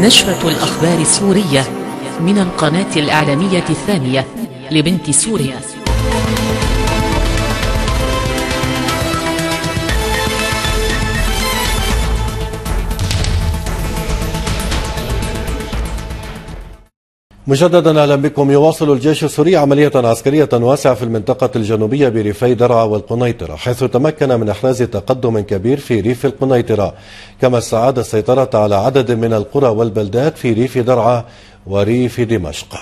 نشرة الأخبار السورية من القناة الإعلامية الثانية لبنت سوريا. مجددا اهلا بكم. يواصل الجيش السوري عملية عسكرية واسعة في المنطقة الجنوبية بريفي درعا والقنيطرة، حيث تمكن من احراز تقدم كبير في ريف القنيطرة، كما استعاد السيطرة على عدد من القرى والبلدات في ريف درعا وريف دمشق.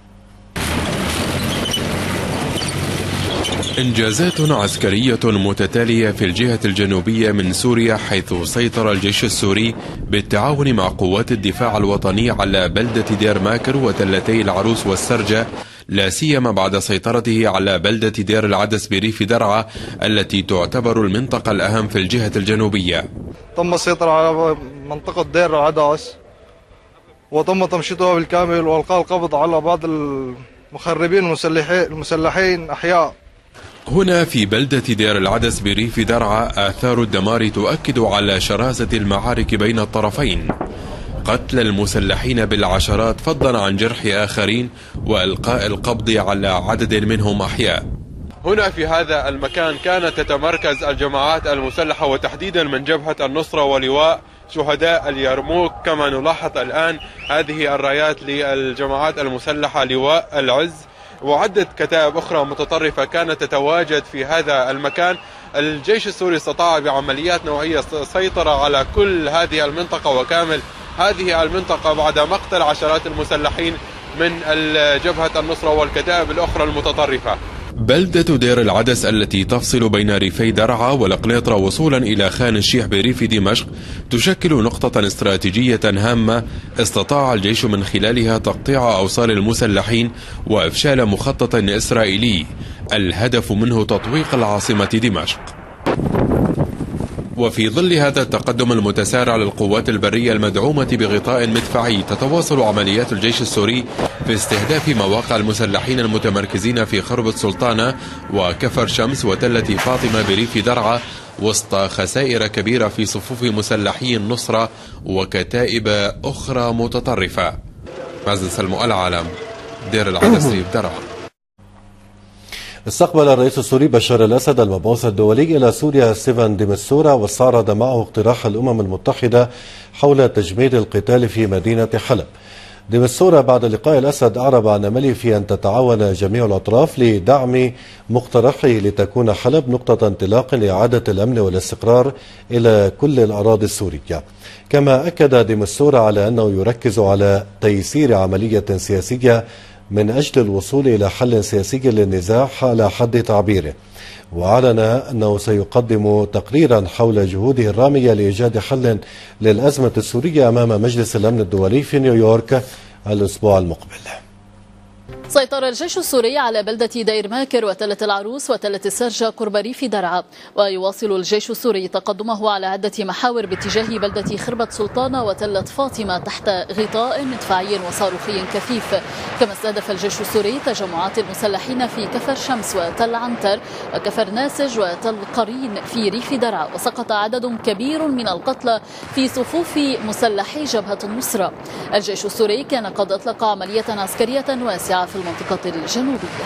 إنجازات عسكرية متتالية في الجهة الجنوبية من سوريا، حيث سيطر الجيش السوري بالتعاون مع قوات الدفاع الوطني على بلدة دير ماكر وتلتي العروس والسرجة، لا سيما بعد سيطرته على بلدة دير العدس بريف درعا التي تعتبر المنطقة الأهم في الجهة الجنوبية. تم السيطرة على منطقة دير العدس وتم تمشيطها بالكامل وإلقاء القبض على بعض المخربين المسلحين أحياء. هنا في بلدة دير العدس بريف درعا آثار الدمار تؤكد على شراسة المعارك بين الطرفين، قتل المسلحين بالعشرات فضلا عن جرح آخرين وإلقاء القبض على عدد منهم أحياء. هنا في هذا المكان كانت تتمركز الجماعات المسلحة وتحديدا من جبهة النصرة ولواء شهداء اليرموك، كما نلاحظ الآن هذه الرايات للجماعات المسلحة لواء العز وعدة كتائب أخرى متطرفة كانت تتواجد في هذا المكان. الجيش السوري استطاع بعمليات نوعية السيطرة على كل هذه المنطقة وكامل هذه المنطقة بعد مقتل عشرات المسلحين من جبهة النصرة والكتائب الأخرى المتطرفة. بلدة دير العدس التي تفصل بين ريفي درعا والقنيطرة وصولا إلى خان الشيح بريف دمشق تشكل نقطة استراتيجية هامة استطاع الجيش من خلالها تقطيع أوصال المسلحين وإفشال مخطط إسرائيلي الهدف منه تطويق العاصمة دمشق. وفي ظل هذا التقدم المتسارع للقوات البرية المدعومة بغطاء مدفعي، تتواصل عمليات الجيش السوري في استهداف مواقع المسلحين المتمركزين في خربة سلطانة وكفر شمس وتلة فاطمة بريف درعا، وسط خسائر كبيرة في صفوف مسلحي النصرة وكتائب أخرى متطرفة. مازن سلمو، العالم، دير العدس، ريف درعا. استقبل الرئيس السوري بشار الأسد المبعوث الدولي إلى سوريا ستيفان دي مستورا، واستعرض معه اقتراح الأمم المتحدة حول تجميد القتال في مدينة حلب. دي مستورا بعد لقاء الأسد أعرب عن أمله في أن تتعاون جميع الأطراف لدعم مقترحه لتكون حلب نقطة انطلاق لإعادة الأمن والاستقرار إلى كل الأراضي السورية. كما أكد دي مستورا على أنه يركز على تيسير عملية سياسية من أجل الوصول إلى حل سياسي للنزاع على حد تعبيره، وأعلن أنه سيقدم تقريرا حول جهوده الرامية لإيجاد حل للأزمة السورية أمام مجلس الأمن الدولي في نيويورك الأسبوع المقبل. سيطر الجيش السوري على بلدة دير ماكر وتلة العروس وتلة السرجة قرب ريف درعا، ويواصل الجيش السوري تقدمه على عدة محاور باتجاه بلدة خربة سلطانة وتلة فاطمة تحت غطاء مدفعي وصاروخي كثيف. كما استهدف الجيش السوري تجمعات المسلحين في كفر شمس وتل عنتر وكفر ناسج وتل قرين في ريف درعا، وسقط عدد كبير من القتلى في صفوف مسلحي جبهة النصرة. الجيش السوري كان قد أطلق عملية عسكرية واسعة في المنطقة الجنوبية.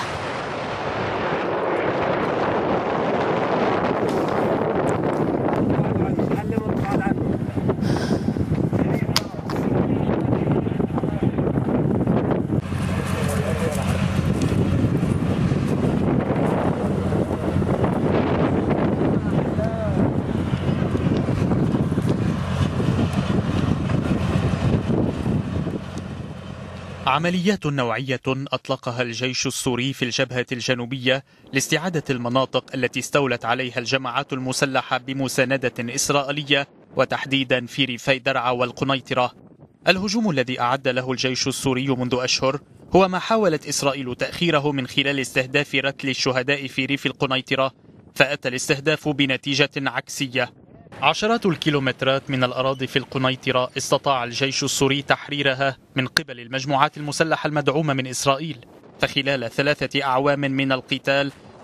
عمليات نوعية أطلقها الجيش السوري في الجبهة الجنوبية لاستعادة المناطق التي استولت عليها الجماعات المسلحة بمساندة إسرائيلية، وتحديدا في ريفي درعا والقنيطرة. الهجوم الذي أعد له الجيش السوري منذ أشهر هو ما حاولت إسرائيل تأخيره من خلال استهداف رتل الشهداء في ريف القنيطرة، فأتى الاستهداف بنتيجة عكسية. عشرات الكيلومترات من الأراضي في القنيطرة استطاع الجيش السوري تحريرها من قبل المجموعات المسلحة المدعومة من إسرائيل، فخلال 3 أعوام من القتال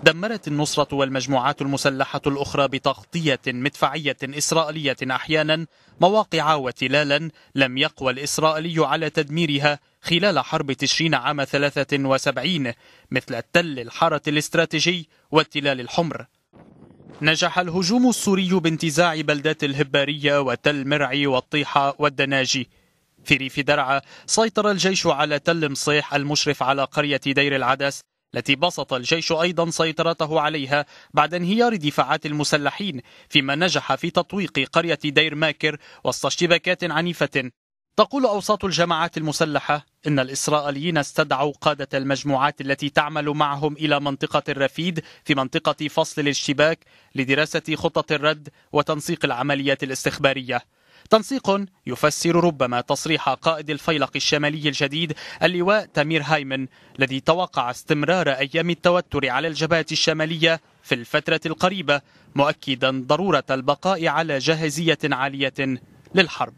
دمرت النصرة والمجموعات المسلحة الأخرى بتغطية مدفعية إسرائيلية أحيانا مواقع وتلالا لم يقوى الإسرائيلي على تدميرها خلال حرب تشرين عام 73 مثل التل الحارة الاستراتيجي والتلال الحمر. نجح الهجوم السوري بانتزاع بلدات الهبارية وتل مرعي والطيحة والدناجي. في ريف درعا سيطر الجيش على تل مصيح المشرف على قرية دير العدس التي بسط الجيش أيضا سيطرته عليها بعد انهيار دفاعات المسلحين، فيما نجح في تطويق قرية دير ماكر وسط اشتباكات عنيفة. تقول أوساط الجماعات المسلحة إن الإسرائيليين استدعوا قادة المجموعات التي تعمل معهم إلى منطقة الرفيد في منطقة فصل الاشتباك لدراسة خطط الرد وتنسيق العمليات الاستخبارية. تنسيق يفسر ربما تصريح قائد الفيلق الشمالي الجديد اللواء تمير هايمن الذي توقع استمرار أيام التوتر على الجبهة الشمالية في الفترة القريبة، مؤكدا ضرورة البقاء على جاهزية عالية للحرب.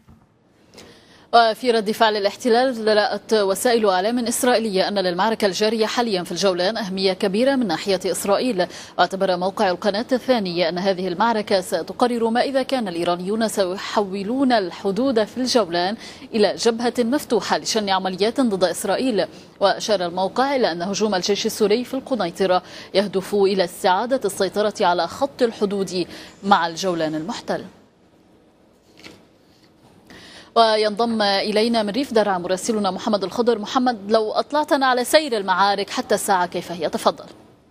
وفي رد فعل الاحتلال رأت وسائل إعلام إسرائيلية أن للمعركة الجارية حاليا في الجولان أهمية كبيرة من ناحية إسرائيل. واعتبر موقع القناة الثانية أن هذه المعركة ستقرر ما إذا كان الإيرانيون سيحولون الحدود في الجولان إلى جبهة مفتوحة لشن عمليات ضد إسرائيل. وأشار الموقع إلى أن هجوم الجيش السوري في القنيطرة يهدف إلى استعادة السيطرة على خط الحدود مع الجولان المحتل. وينضم إلينا من ريف درعا مراسلنا محمد الخضر. محمد، لو أطلعتنا على سير المعارك حتى الساعة كيف هي؟ تفضل.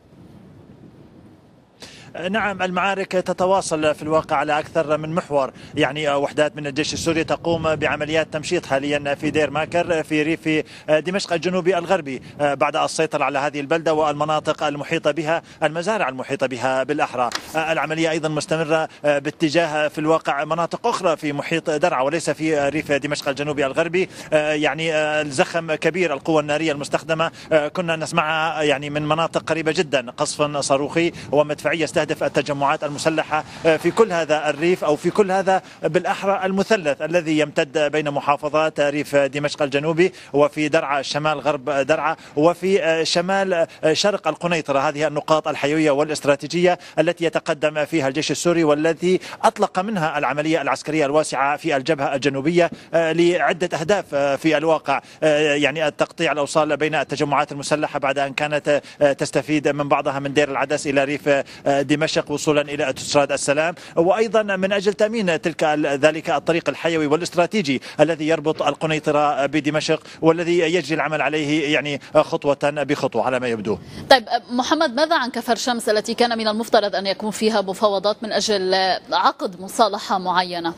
نعم، المعارك تتواصل في الواقع على أكثر من محور. يعني وحدات من الجيش السوري تقوم بعمليات تمشيط حاليا في دير ماكر في ريف دمشق الجنوبي الغربي بعد السيطرة على هذه البلدة والمناطق المحيطة بها، المزارع المحيطة بها بالأحرى. العملية أيضا مستمرة باتجاه في الواقع مناطق أخرى في محيط درعا وليس في ريف دمشق الجنوبي الغربي. يعني الزخم كبير، القوة النارية المستخدمة كنا نسمعها يعني من مناطق قريبة جدا، قصف صاروخي ومدفعية تهدف التجمعات المسلحة في كل هذا الريف أو في كل هذا بالأحرى المثلث الذي يمتد بين محافظات ريف دمشق الجنوبي وفي درعا شمال غرب درعا وفي شمال شرق القنيطرة. هذه النقاط الحيوية والاستراتيجية التي يتقدم فيها الجيش السوري والتي أطلق منها العملية العسكرية الواسعة في الجبهة الجنوبية لعدة أهداف في الواقع. يعني التقطيع الأوصال بين التجمعات المسلحة بعد أن كانت تستفيد من بعضها من دير العدس إلى ريف دمشق وصولا إلى أوتوستراد السلام، وأيضا من أجل تأمين ذلك الطريق الحيوي والاستراتيجي الذي يربط القنيطرة بدمشق والذي يجري العمل عليه يعني خطوة بخطوة على ما يبدو. طيب محمد، ماذا عن كفر شمس التي كان من المفترض أن يكون فيها مفاوضات من أجل عقد مصالحة معينة؟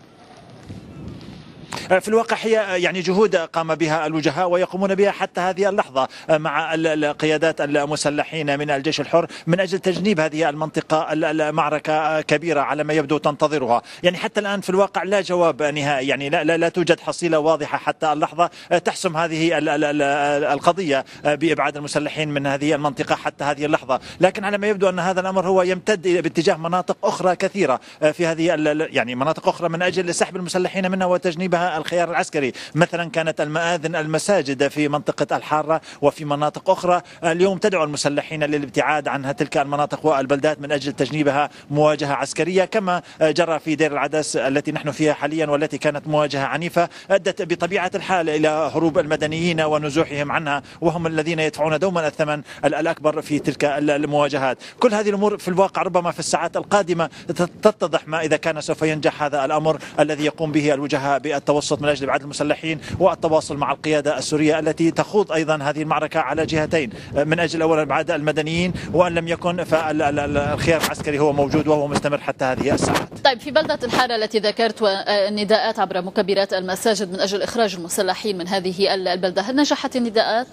في الواقع هي يعني جهود قام بها الوجهاء ويقومون بها حتى هذه اللحظة مع القيادات المسلحين من الجيش الحر من أجل تجنيب هذه المنطقة. المعركة كبيرة على ما يبدو تنتظرها. يعني حتى الآن في الواقع لا جواب نهائي، يعني لا توجد حصيلة واضحة حتى اللحظة تحسم هذه القضية بإبعاد المسلحين من هذه المنطقة حتى هذه اللحظة. لكن على ما يبدو أن هذا الأمر هو يمتد باتجاه مناطق أخرى كثيرة في هذه يعني مناطق أخرى من أجل سحب المسلحين منها وتجنيبها الخيار العسكري. مثلا كانت المآذن المساجد في منطقة الحارة وفي مناطق أخرى اليوم تدعو المسلحين للابتعاد عن تلك المناطق والبلدات من أجل تجنيبها مواجهة عسكرية، كما جرى في دير العدس التي نحن فيها حاليا والتي كانت مواجهة عنيفة أدت بطبيعة الحال إلى هروب المدنيين ونزوحهم عنها، وهم الذين يدفعون دوما الثمن الأكبر في تلك المواجهات. كل هذه الأمور في الواقع ربما في الساعات القادمة تتضح ما إذا كان سوف ينجح هذا الأمر الذي يقوم به الوجهاء بالتوسط من أجل إبعاد المسلحين والتواصل مع القيادة السورية التي تخوض أيضا هذه المعركة على جهتين، من أجل أولا إبعاد المدنيين وأن لم يكن فالخيار العسكري هو موجود وهو مستمر حتى هذه الساعات. طيب في بلدة الحارة التي ذكرت والنداءات عبر مكبرات المساجد من أجل إخراج المسلحين من هذه البلدة، هل نجحت النداءات؟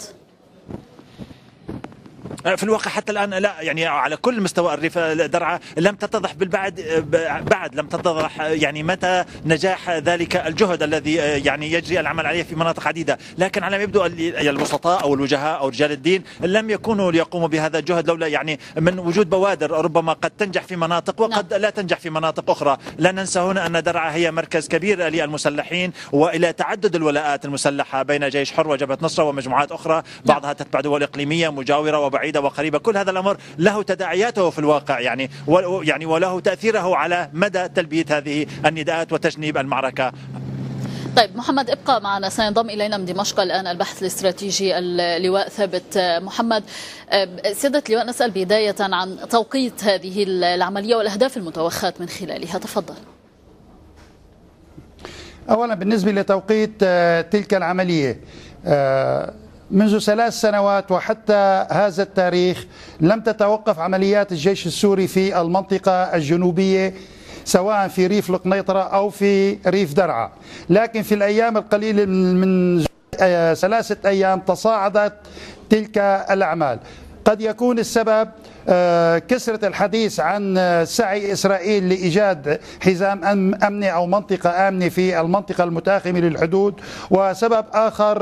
في الواقع حتى الآن لا، يعني على كل مستوى الريف درعا لم تتضح بعد لم تتضح يعني متى نجاح ذلك الجهد الذي يعني يجري العمل عليه في مناطق عديدة. لكن على ما يبدو الوسطاء أو الوجهاء أو رجال الدين لم يكونوا ليقوموا بهذا الجهد لولا يعني من وجود بوادر ربما قد تنجح في مناطق وقد لا تنجح في مناطق أخرى. لا ننسى هنا أن درعا هي مركز كبير للمسلحين وإلى تعدد الولاءات المسلحة بين جيش حر وجبهة نصرة ومجموعات أخرى، بعضها تتبع دول إقليمية مجاورة وبعيدة بعيدة وقريبة. كل هذا الأمر له تداعياته في الواقع يعني وله تأثيره على مدى تلبية هذه النداءات وتجنيب المعركة. طيب محمد ابقى معنا، سينضم إلينا من دمشق الآن البحث الاستراتيجي اللواء ثابت محمد. سيادة اللواء، نسأل بداية عن توقيت هذه العملية والأهداف المتوخاة من خلالها، تفضل. أولا بالنسبة لتوقيت تلك العملية، منذ 3 سنوات وحتى هذا التاريخ لم تتوقف عمليات الجيش السوري في المنطقة الجنوبية، سواء في ريف القنيطرة أو في ريف درعا، لكن في الأيام القليلة من 3 أيام تصاعدت تلك الأعمال. قد يكون السبب كثرة الحديث عن سعي إسرائيل لإيجاد حزام أمني أو منطقة آمنة في المنطقة المتاخمة للحدود، وسبب آخر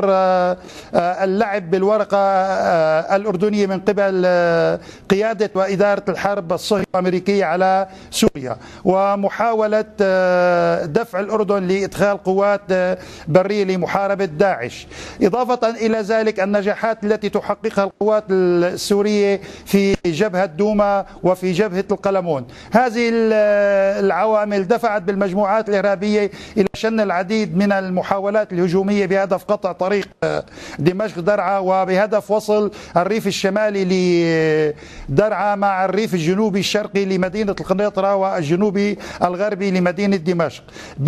اللعب بالورقة الأردنية من قبل قيادة وإدارة الحرب الصهيونية الأمريكية على سوريا، ومحاولة دفع الأردن لإدخال قوات برية لمحاربة داعش. إضافة إلى ذلك النجاحات التي تحققها القوات السورية في جبهة دوما وفي جبهة القلمون، هذه العوامل دفعت بالمجموعات الإرهابية إلى شن العديد من المحاولات الهجومية بهدف قطع طريق دمشق درعا، وبهدف وصل الريف الشمالي لدرعا مع الريف الجنوبي الشرقي لمدينة القنيطرة والجنوبي الغربي لمدينة دمشق،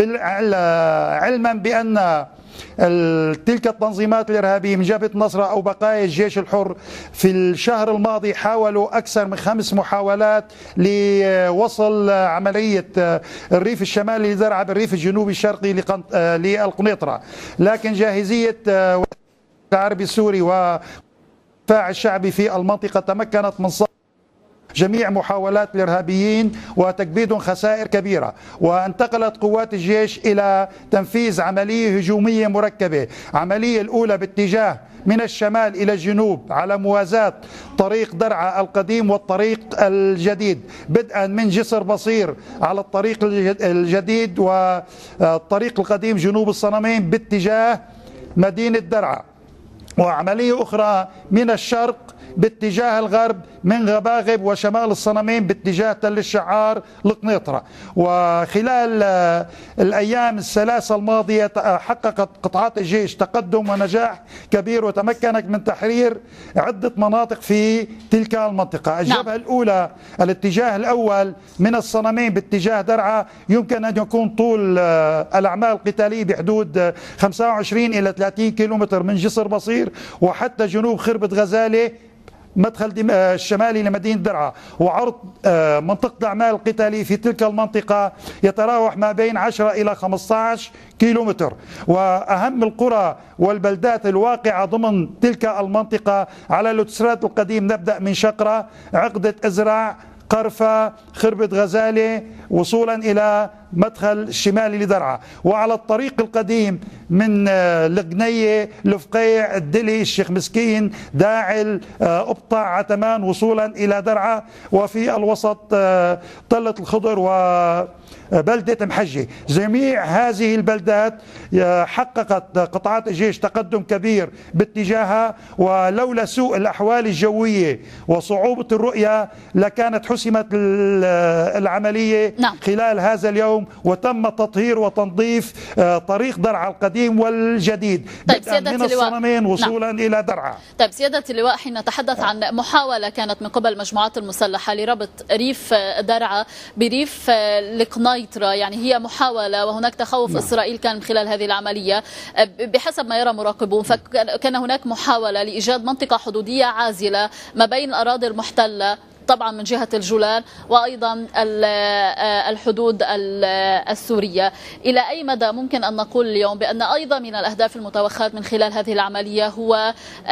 علما بأن تلك التنظيمات الإرهابية من جبهة النصرة أو بقايا الجيش الحر في الشهر الماضي حاولوا أكثر من 5 محاولات لوصل عملية الريف الشمالي لدرعا بالريف الجنوبي الشرقي للقنيطرة، لكن جاهزية العربي السوري والدفاع الشعبي في المنطقة تمكنت من صد جميع محاولات الإرهابيين وتكبيد خسائر كبيرة، وانتقلت قوات الجيش إلى تنفيذ عملية هجومية مركبة. عملية الأولى باتجاه من الشمال إلى الجنوب على موازاة طريق درعا القديم والطريق الجديد، بدءا من جسر بصير على الطريق الجديد والطريق القديم جنوب الصنمين باتجاه مدينة درعا، وعملية أخرى من الشرق باتجاه الغرب من غباغب وشمال الصنمين باتجاه تل الشعار القنيطرة. وخلال الأيام الثلاثة الماضية حققت قطاعات الجيش تقدم ونجاح كبير، وتمكنت من تحرير عدة مناطق في تلك المنطقة. الجبهة الأولى الاتجاه الأول من الصنمين باتجاه درعا يمكن أن يكون طول الأعمال القتالية بحدود 25 إلى 30 كيلومتر من جسر بصير وحتى جنوب خربة غزالة مدخل الشمالي لمدينة درعا، وعرض منطقة الأعمال القتالية في تلك المنطقة يتراوح ما بين 10 إلى 15 كيلومتر. وأهم القرى والبلدات الواقعة ضمن تلك المنطقة على الأوتوستراد القديم نبدأ من شقرة، عقدة أزرع، قرفة، خربة غزالة، وصولا إلى مدخل الشمالي لدرعا. وعلى الطريق القديم من القنية، الفقيع، الدلي، الشيخ مسكين، داعل، أبطع، عتمان، وصولا إلى درعا. وفي الوسط طلة الخضر وبلدة محجة. جميع هذه البلدات حققت قطاعات الجيش تقدم كبير باتجاهها، ولولا سوء الأحوال الجوية وصعوبة الرؤية لكانت حسمت العملية خلال هذا اليوم، وتم تطهير وتنظيف طريق درعا القديم والجديد من الصنمين وصولا إلى درعا. طيب سيادة اللواء، حين نتحدث عن محاولة كانت من قبل المجموعات المسلحة لربط ريف درعا بريف القنيطرة، يعني هي محاولة وهناك تخوف إسرائيل كان من خلال هذه العملية بحسب ما يرى مراقبون، فكان هناك محاولة لإيجاد منطقة حدودية عازلة ما بين الأراضي المحتلة طبعا من جهة الجولان وأيضا الحدود السورية. إلى أي مدى ممكن أن نقول اليوم بأن أيضا من الأهداف المتوخاة من خلال هذه العملية هو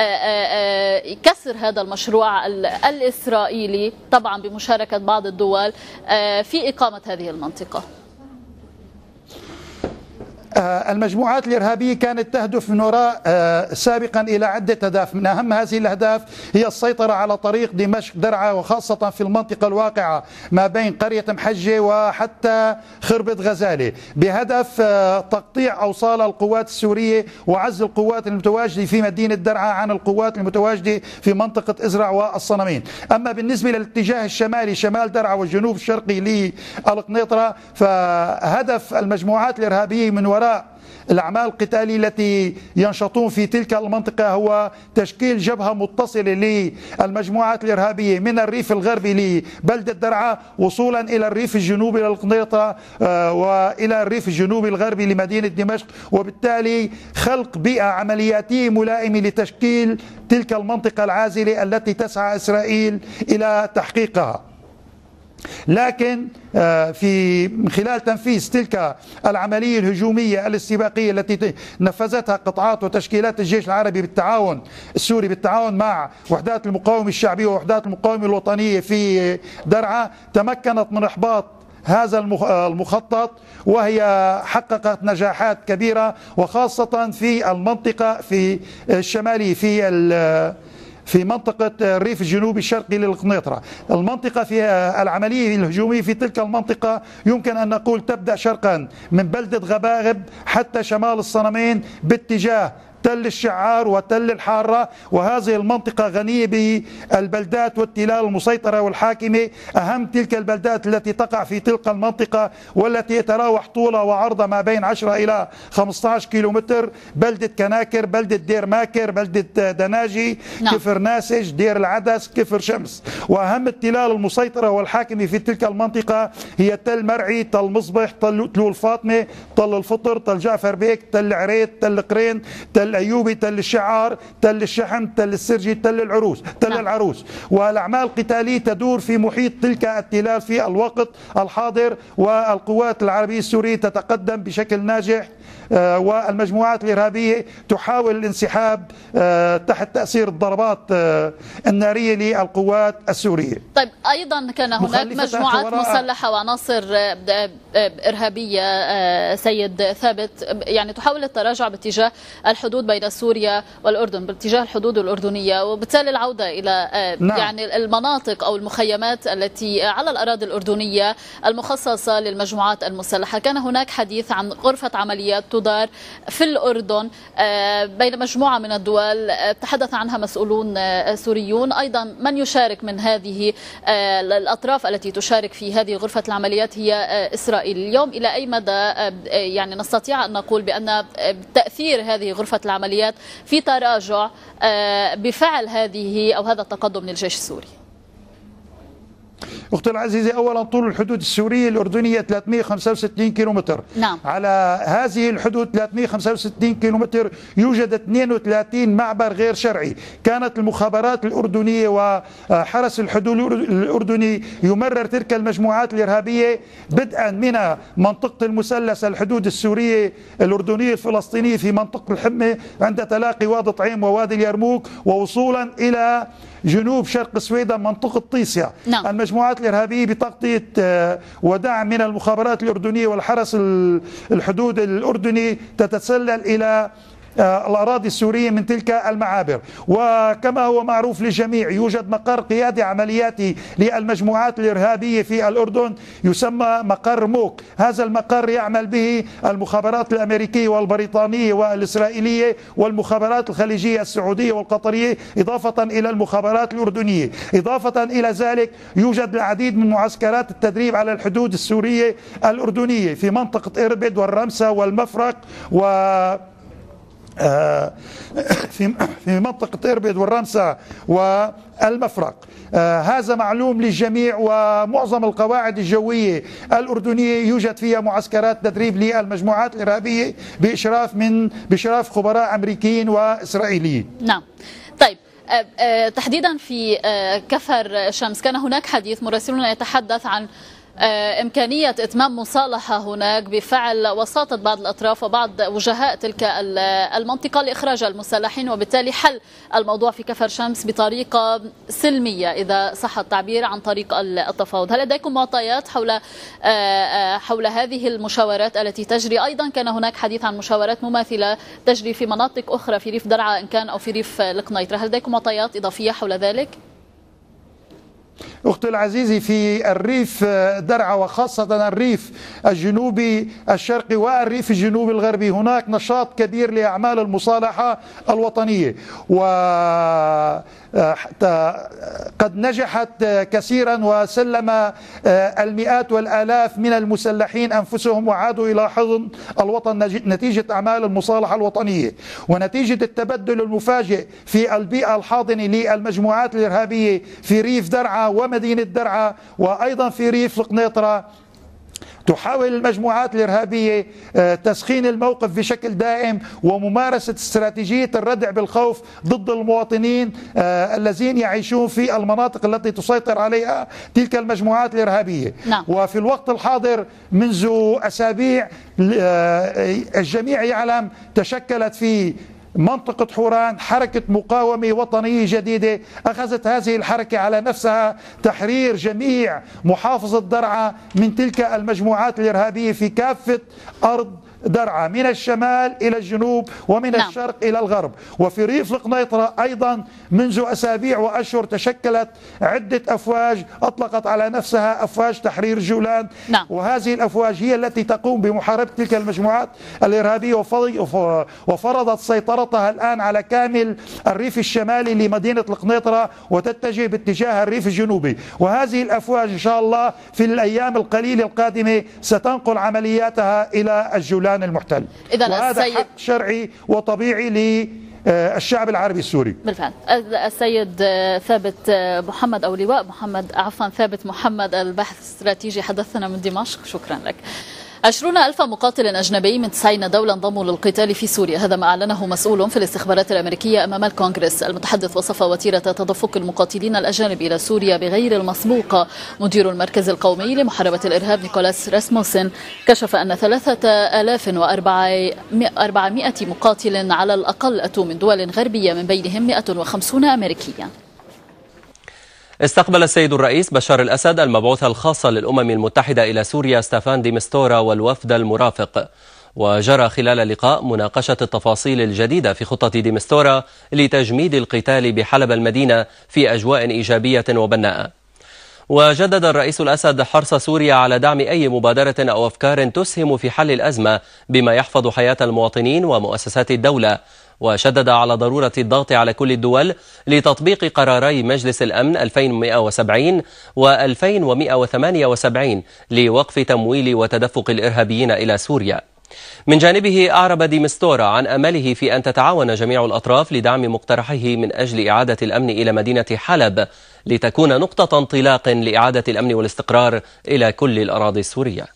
كسر هذا المشروع الإسرائيلي طبعا بمشاركة بعض الدول في إقامة هذه المنطقة؟ المجموعات الإرهابية كانت تهدف من وراء سابقا إلى عدة أهداف. من أهم هذه الأهداف هي السيطرة على طريق دمشق درعا، وخاصة في المنطقة الواقعة ما بين قرية محجة وحتى خربة غزالة، بهدف تقطيع أوصال القوات السورية وعزل القوات المتواجدة في مدينة درعا عن القوات المتواجدة في منطقة إزرع والصنمين. أما بالنسبة للاتجاه الشمالي شمال درعا والجنوب الشرقي للقنيطرة، فهدف المجموعات الإرهابية من وراء الأعمال القتالية التي ينشطون في تلك المنطقة هو تشكيل جبهة متصلة للمجموعات الإرهابية من الريف الغربي لبلدة درعا وصولا إلى الريف الجنوبي للقنيطرة وإلى الريف الجنوبي الغربي لمدينة دمشق، وبالتالي خلق بيئة عملياتية ملائمة لتشكيل تلك المنطقة العازلة التي تسعى إسرائيل إلى تحقيقها. لكن من خلال تنفيذ تلك العملية الهجومية الاستباقية التي نفذتها قطاعات وتشكيلات الجيش العربي بالتعاون السوري بالتعاون مع وحدات المقاومة الشعبية ووحدات المقاومة الوطنية في درعا، تمكنت من إحباط هذا المخطط، وهي حققت نجاحات كبيرة، وخاصة في المنطقة في الشمالية في منطقة الريف الجنوبي الشرقي للقنيطرة. المنطقة في العملية الهجومية في تلك المنطقة يمكن أن نقول تبدأ شرقا من بلدة غباغب حتى شمال الصنمين باتجاه تل الشعار وتل الحارة، وهذه المنطقة غنية بالبلدات والتلال المسيطرة والحاكمة. أهم تلك البلدات التي تقع في تلك المنطقة والتي يتراوح طولها وعرضها ما بين 10 إلى 15 كيلومتر: بلدة كناكر، بلدة دير ماكر، بلدة دناجي، كفر ناسج، دير العدس، كفر شمس. وأهم التلال المسيطرة والحاكمة في تلك المنطقة هي تل مرعي، تل مصبح، تل الفاطمة، تل الفطر، تل جعفر بيك، تل عريت، تل قرين، تل أيوبي، تل الشعار، تل الشحم، تل السرجي، تل العروس. والأعمال القتالية تدور في محيط تلك التلال في الوقت الحاضر، والقوات العربية السورية تتقدم بشكل ناجح، والمجموعات الإرهابية تحاول الانسحاب تحت تأثير الضربات النارية للقوات السورية. طيب، أيضا كان هناك مجموعات مسلحة وعناصر إرهابية سيد ثابت يعني تحاول التراجع باتجاه الحدود بين سوريا والأردن، باتجاه الحدود الأردنية، وبالتالي العودة إلى يعني المناطق أو المخيمات التي على الأراضي الأردنية المخصصة للمجموعات المسلحة. كان هناك حديث عن غرفة عمليات تدار في الأردن بين مجموعة من الدول تحدث عنها مسؤولون سوريون. أيضا من يشارك من هذه الأطراف التي تشارك في هذه غرفة العمليات هي إسرائيل. اليوم إلى أي مدى يعني نستطيع أن نقول بأن تأثير هذه غرفة العمليات في تراجع بفعل هذه أو هذا التقدم من الجيش السوري؟ أختي العزيزة، أولا طول الحدود السورية الأردنية 365 كيلومتر. على هذه الحدود 365 كيلومتر يوجد 32 معبر غير شرعي. كانت المخابرات الأردنية وحرس الحدود الأردني يمرر تلك المجموعات الإرهابية بدءا من منطقة المثلث الحدود السورية الأردنية الفلسطينية في منطقة الحمة عند تلاقي وادي طعيم ووادي اليرموك، ووصولا إلى جنوب شرق سويدن منطقة طيسيا. المجموعات الإرهابية بتغطية ودعم من المخابرات الأردنية والحرس الحدود الأردني تتسلل إلى الأراضي السورية من تلك المعابر. وكما هو معروف للجميع يوجد مقر قيادي عملياتي للمجموعات الإرهابية في الأردن يسمى مقر موك. هذا المقر يعمل به المخابرات الأمريكية والبريطانية والإسرائيلية والمخابرات الخليجية السعودية والقطرية، إضافة إلى المخابرات الأردنية. إضافة إلى ذلك يوجد العديد من معسكرات التدريب على الحدود السورية الأردنية في منطقة إربد والرمسة والمفرق في منطقة إربد والرمسة والمفرق. هذا معلوم للجميع، ومعظم القواعد الجوية الأردنية يوجد فيها معسكرات تدريب للمجموعات الإرهابية بإشراف خبراء أمريكيين وإسرائيليين. نعم. طيب، تحديدا في كفر شمس كان هناك حديث مراسلون يتحدث عن إمكانية إتمام مصالحة هناك بفعل وساطة بعض الأطراف وبعض وجهاء تلك المنطقة لإخراج المسلحين وبالتالي حل الموضوع في كفر شمس بطريقة سلمية إذا صح التعبير عن طريق التفاوض. هل لديكم معطيات حول هذه المشاورات التي تجري؟ أيضا كان هناك حديث عن مشاورات مماثلة تجري في مناطق أخرى في ريف درعا إن كان أو في ريف القنيطرة، هل لديكم معطيات إضافية حول ذلك؟ أختي العزيزة، في الريف درعا وخاصة الريف الجنوبي الشرقي والريف الجنوبي الغربي هناك نشاط كبير لأعمال المصالحة الوطنية، وقد نجحت كثيرا وسلم المئات والآلاف من المسلحين أنفسهم وعادوا إلى حضن الوطن نتيجة أعمال المصالحة الوطنية ونتيجة التبدل المفاجئ في البيئة الحاضنة للمجموعات الإرهابية في ريف درعا ومدينة درعا وأيضا في ريف القنيطرة. تحاول المجموعات الإرهابية تسخين الموقف بشكل دائم وممارسة استراتيجية الردع بالخوف ضد المواطنين الذين يعيشون في المناطق التي تسيطر عليها تلك المجموعات الإرهابية. وفي الوقت الحاضر منذ أسابيع الجميع يعلم تشكلت في منطقة حوران حركة مقاومة وطنية جديدة أخذت هذه الحركة على نفسها تحرير جميع محافظة درعا من تلك المجموعات الإرهابية في كافة أرض درعا من الشمال إلى الجنوب ومن الشرق إلى الغرب. وفي ريف القنيطرة أيضا منذ أسابيع وأشهر تشكلت عدة أفواج أطلقت على نفسها أفواج تحرير جولان. وهذه الأفواج هي التي تقوم بمحاربة تلك المجموعات الإرهابية وفرضت سيطرتها الآن على كامل الريف الشمالي لمدينة القنيطرة وتتجه باتجاه الريف الجنوبي. وهذه الأفواج إن شاء الله في الأيام القليلة القادمة ستنقل عملياتها إلى الجولان المحتل، وهذا حق شرعي وطبيعي للشعب العربي السوري. بالفعل. السيد ثابت محمد أو لواء محمد ثابت محمد الباحث الاستراتيجي حدثنا من دمشق، شكرا لك. 20,000 مقاتل أجنبي من 90 دولة انضموا للقتال في سوريا، هذا ما أعلنه مسؤول في الاستخبارات الأمريكية أمام الكونغرس. المتحدث وصف وتيرة تدفق المقاتلين الأجانب إلى سوريا بغير المسبوقة. مدير المركز القومي لمحاربة الإرهاب نيكولاس راسموسن كشف أن 3400 مقاتل على الأقل أتوا من دول غربية من بينهم 150 أمريكيا. استقبل السيد الرئيس بشار الأسد المبعوث الخاص للأمم المتحدة إلى سوريا ستافان دي مستورا والوفد المرافق، وجرى خلال اللقاء مناقشة التفاصيل الجديدة في خطة دي مستورا لتجميد القتال بحلب المدينة في أجواء إيجابية وبناءة. وجدد الرئيس الأسد حرص سوريا على دعم أي مبادرة أو أفكار تسهم في حل الأزمة بما يحفظ حياة المواطنين ومؤسسات الدولة، وشدد على ضرورة الضغط على كل الدول لتطبيق قراري مجلس الأمن 2170 و2178 لوقف تمويل وتدفق الإرهابيين إلى سوريا. من جانبه أعرب دي مستورا عن أمله في أن تتعاون جميع الأطراف لدعم مقترحه من أجل إعادة الأمن إلى مدينة حلب لتكون نقطة انطلاق لإعادة الأمن والاستقرار إلى كل الأراضي السورية.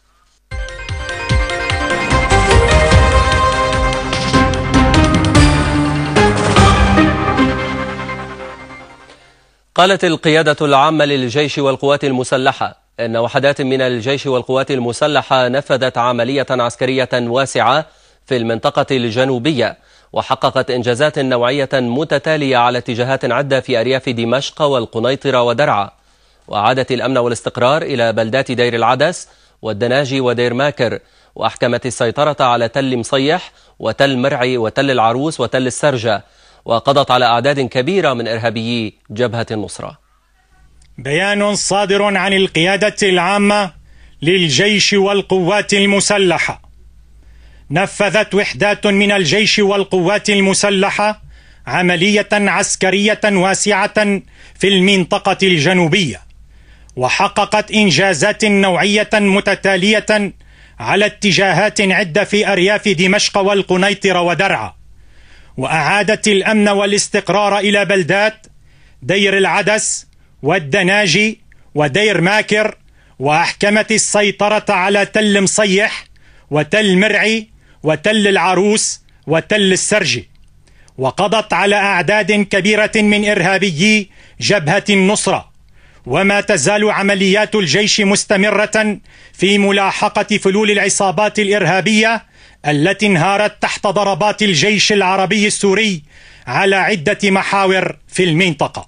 قالت القيادة العامة للجيش والقوات المسلحة إن وحدات من الجيش والقوات المسلحة نفذت عملية عسكرية واسعة في المنطقة الجنوبية وحققت إنجازات نوعية متتالية على اتجاهات عدة في أرياف دمشق والقنيطرة ودرعا، وأعادت الأمن والاستقرار إلى بلدات دير العدس والدناجي ودير ماكر، وأحكمت السيطرة على تل مصيح وتل مرعي وتل العروس وتل السرجة، وقضت على أعداد كبيرة من إرهابيي جبهة النصرة. بيان صادر عن القيادة العامة للجيش والقوات المسلحة. نفذت وحدات من الجيش والقوات المسلحة عملية عسكرية واسعة في المنطقة الجنوبية، وحققت إنجازات نوعية متتالية على اتجاهات عدة في أرياف دمشق والقنيطرة ودرعا، وأعادت الأمن والاستقرار إلى بلدات دير العدس والدناجي ودير ماكر، وأحكمت السيطرة على تل مصيح وتل مرعي وتل العروس وتل السرجي، وقضت على أعداد كبيرة من إرهابيي جبهة النصرة، وما تزال عمليات الجيش مستمرة في ملاحقة فلول العصابات الإرهابية التي انهارت تحت ضربات الجيش العربي السوري على عدة محاور في المنطقة.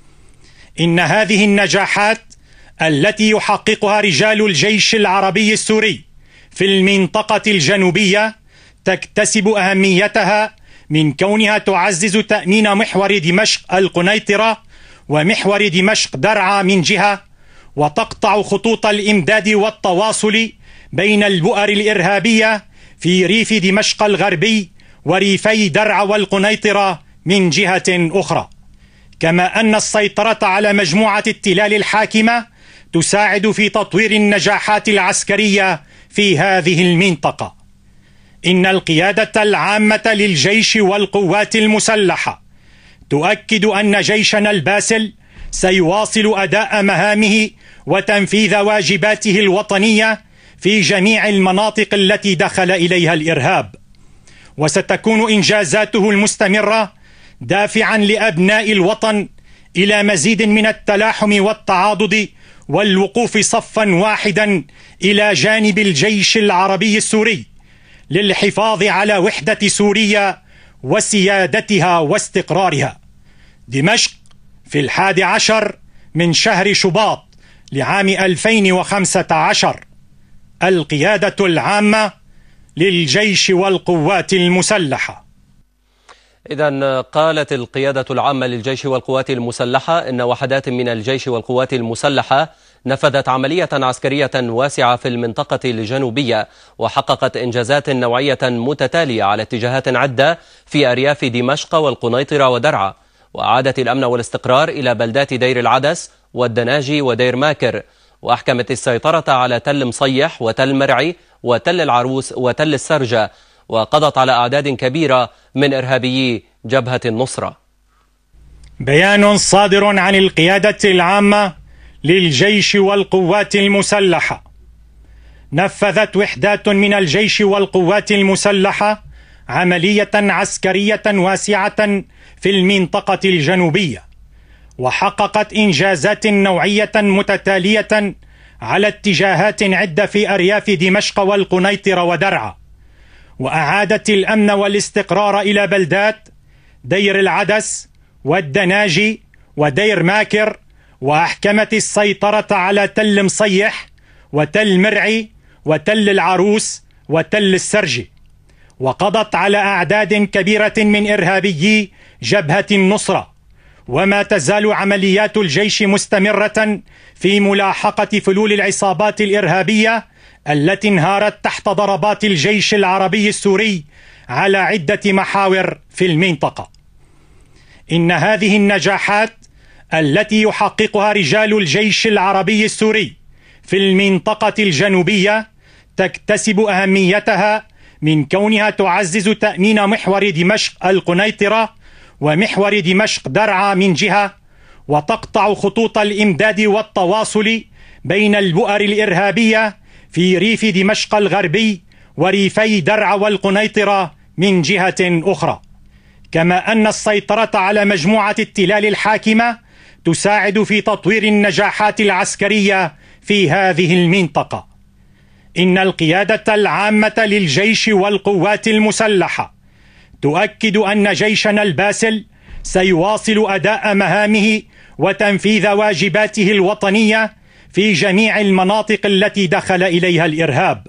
إن هذه النجاحات التي يحققها رجال الجيش العربي السوري في المنطقة الجنوبية تكتسب أهميتها من كونها تعزز تأمين محور دمشق القنيطرة ومحور دمشق درعا من جهة، وتقطع خطوط الإمداد والتواصل بين البؤر الإرهابية في ريف دمشق الغربي وريفي درعا والقنيطرة من جهة أخرى. كما أن السيطرة على مجموعة التلال الحاكمة تساعد في تطوير النجاحات العسكرية في هذه المنطقة. إن القيادة العامة للجيش والقوات المسلحة تؤكد أن جيشنا الباسل سيواصل أداء مهامه وتنفيذ واجباته الوطنية في جميع المناطق التي دخل إليها الإرهاب، وستكون إنجازاته المستمرة دافعا لأبناء الوطن إلى مزيد من التلاحم والتعاضد والوقوف صفا واحدا إلى جانب الجيش العربي السوري للحفاظ على وحدة سوريا وسيادتها واستقرارها. دمشق في 11 من شهر شباط لعام 2015. القيادة العامة للجيش والقوات المسلحة. إذن قالت القيادة العامة للجيش والقوات المسلحة إن وحدات من الجيش والقوات المسلحة نفذت عملية عسكرية واسعة في المنطقة الجنوبية وحققت إنجازات نوعية متتالية على اتجاهات عدة في أرياف دمشق والقنيطرة ودرعا، وأعادت الأمن والاستقرار إلى بلدات دير العدس والدناجي ودير ماكر، وأحكمت السيطرة على تل مصيح وتل مرعي وتل العروس وتل السرجة، وقضت على أعداد كبيرة من إرهابيي جبهة النصرة. بيان صادر عن القيادة العامة للجيش والقوات المسلحة. نفذت وحدات من الجيش والقوات المسلحة عملية عسكرية واسعة في المنطقة الجنوبية، وحققت إنجازات نوعية متتالية على اتجاهات عدة في أرياف دمشق والقنيطرة ودرعا، وأعادت الأمن والاستقرار إلى بلدات دير العدس والدناجي ودير ماكر، وأحكمت السيطرة على تل مصيح وتل مرعي وتل العروس وتل السرجي، وقضت على أعداد كبيرة من إرهابيي جبهة النصرة. وما تزال عمليات الجيش مستمرة في ملاحقة فلول العصابات الإرهابية التي انهارت تحت ضربات الجيش العربي السوري على عدة محاور في المنطقة. إن هذه النجاحات التي يحققها رجال الجيش العربي السوري في المنطقة الجنوبية تكتسب أهميتها من كونها تعزز تأمين محور دمشق القنيطرة ومحور دمشق درعا من جهة، وتقطع خطوط الإمداد والتواصل بين البؤر الإرهابية في ريف دمشق الغربي وريفي درعا والقنيطرة من جهة أخرى. كما أن السيطرة على مجموعة التلال الحاكمة تساعد في تطوير النجاحات العسكرية في هذه المنطقة. إن القيادة العامة للجيش والقوات المسلحة تؤكد أن جيشنا الباسل سيواصل أداء مهامه وتنفيذ واجباته الوطنية في جميع المناطق التي دخل إليها الإرهاب،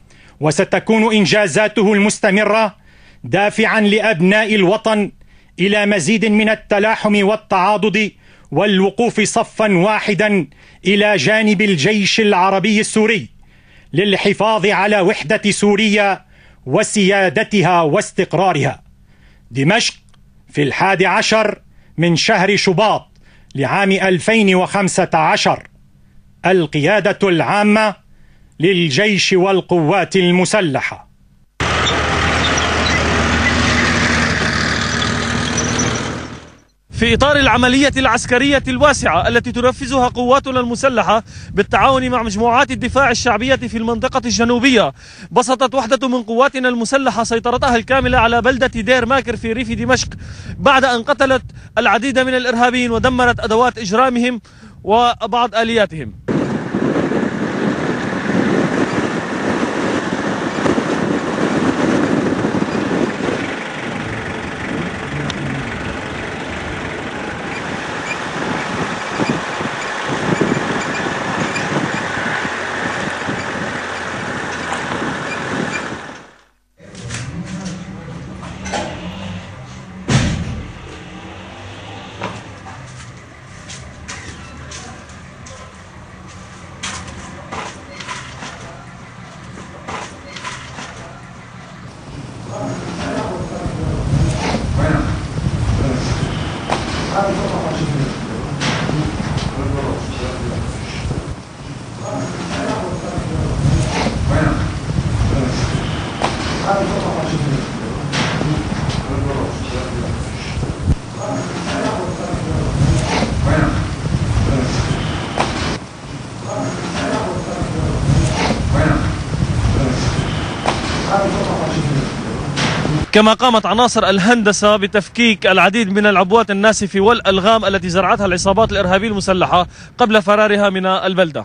وستكون إنجازاته المستمرة دافعا لأبناء الوطن إلى مزيد من التلاحم والتعاضد والوقوف صفا واحدا إلى جانب الجيش العربي السوري للحفاظ على وحدة سوريا وسيادتها واستقرارها. دمشق في 11 من شهر شباط لعام 2015. القيادة العامة للجيش والقوات المسلحة. في إطار العملية العسكرية الواسعة التي تنفذها قواتنا المسلحة بالتعاون مع مجموعات الدفاع الشعبية في المنطقة الجنوبية، بسطت وحدة من قواتنا المسلحة سيطرتها الكاملة على بلدة دير ماكر في ريف دمشق بعد أن قتلت العديد من الإرهابيين ودمرت أدوات إجرامهم وبعض آلياتهم. كما قامت عناصر الهندسة بتفكيك العديد من العبوات الناسفة والألغام التي زرعتها العصابات الإرهابية المسلحة قبل فرارها من البلدة.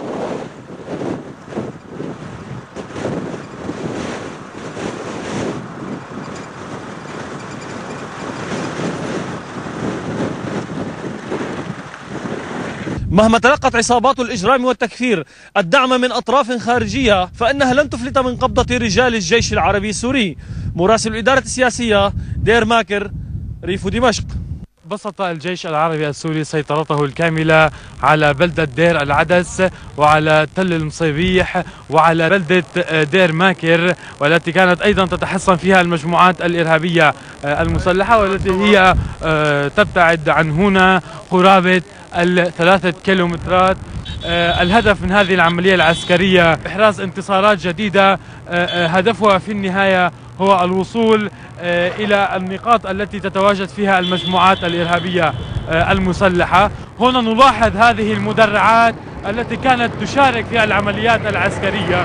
مهما تلقت عصابات الإجرام والتكفير الدعم من أطراف خارجية فإنها لن تفلت من قبضة رجال الجيش العربي السوري. مراسل الإدارة السياسية دير ماكر، ريف دمشق. بسط الجيش العربي السوري سيطرته الكاملة على بلدة دير العدس وعلى تل المصيبيح وعلى بلدة دير ماكر، والتي كانت أيضا تتحصن فيها المجموعات الإرهابية المسلحة، والتي هي تبتعد عن هنا قرابة 3 كيلومترات. الهدف من هذه العملية العسكرية إحراز انتصارات جديدة هدفها في النهاية هو الوصول إلى النقاط التي تتواجد فيها المجموعات الإرهابية المسلحة. هنا نلاحظ هذه المدرعات التي كانت تشارك في العمليات العسكرية.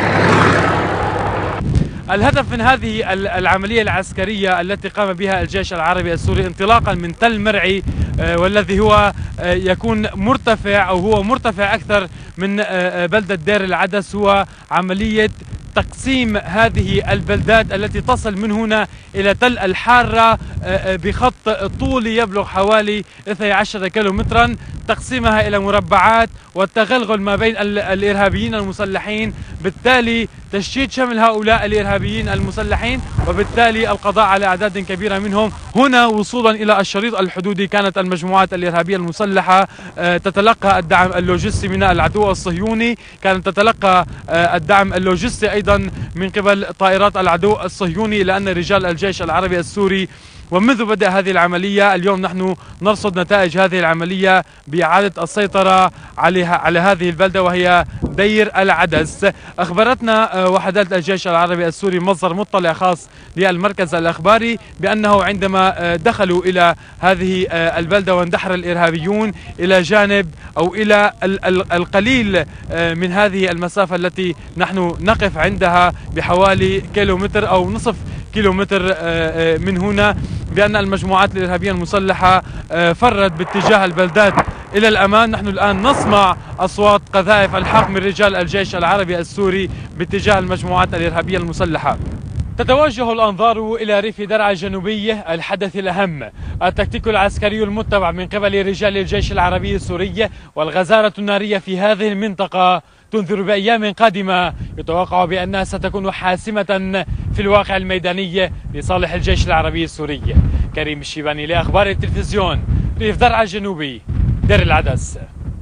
الهدف من هذه العملية العسكرية التي قام بها الجيش العربي السوري انطلاقا من تل مرعي، والذي هو يكون مرتفع أو هو مرتفع أكثر من بلدة دير العدس، هو عملية تقسيم هذه البلدات التي تصل من هنا إلى تل الحارة بخط طولي يبلغ حوالي 12 كيلومترا، تقسيمها إلى مربعات والتغلغل ما بين الإرهابيين المسلحين، بالتالي تشتيت شمل هؤلاء الإرهابيين المسلحين، وبالتالي القضاء على أعداد كبيرة منهم. هنا وصولا إلى الشريط الحدودي كانت المجموعات الإرهابية المسلحة تتلقى الدعم اللوجستي من العدو الصهيوني، كانت تتلقى الدعم اللوجستي أيضا من قبل طائرات العدو الصهيوني، لأن رجال الجيش العربي السوري ومنذ بدأ هذه العملية اليوم نحن نرصد نتائج هذه العملية بإعادة السيطرة على هذه البلدة وهي دير العدس. أخبرتنا وحدات الجيش العربي السوري مصدر مطلع خاص للمركز الأخباري بأنه عندما دخلوا إلى هذه البلدة واندحر الإرهابيون إلى جانب أو إلى القليل من هذه المسافة التي نحن نقف عندها بحوالي كيلومتر أو نصف كيلومتر من هنا، بأن المجموعات الإرهابية المسلحة فرت باتجاه البلدات إلى الأمان. نحن الآن نسمع أصوات قذائف الحق من رجال الجيش العربي السوري باتجاه المجموعات الإرهابية المسلحة. تتوجه الأنظار إلى ريف درعا الجنوبي، الحدث الأهم، التكتيك العسكري المتبع من قبل رجال الجيش العربي السوري والغزارة النارية في هذه المنطقة تنذر بأيام قادمة يتوقع بأنها ستكون حاسمة في الواقع الميداني لصالح الجيش العربي السوري. كريم الشيباني لأخبار التلفزيون، ريف درعا الجنوبي، دير العدس.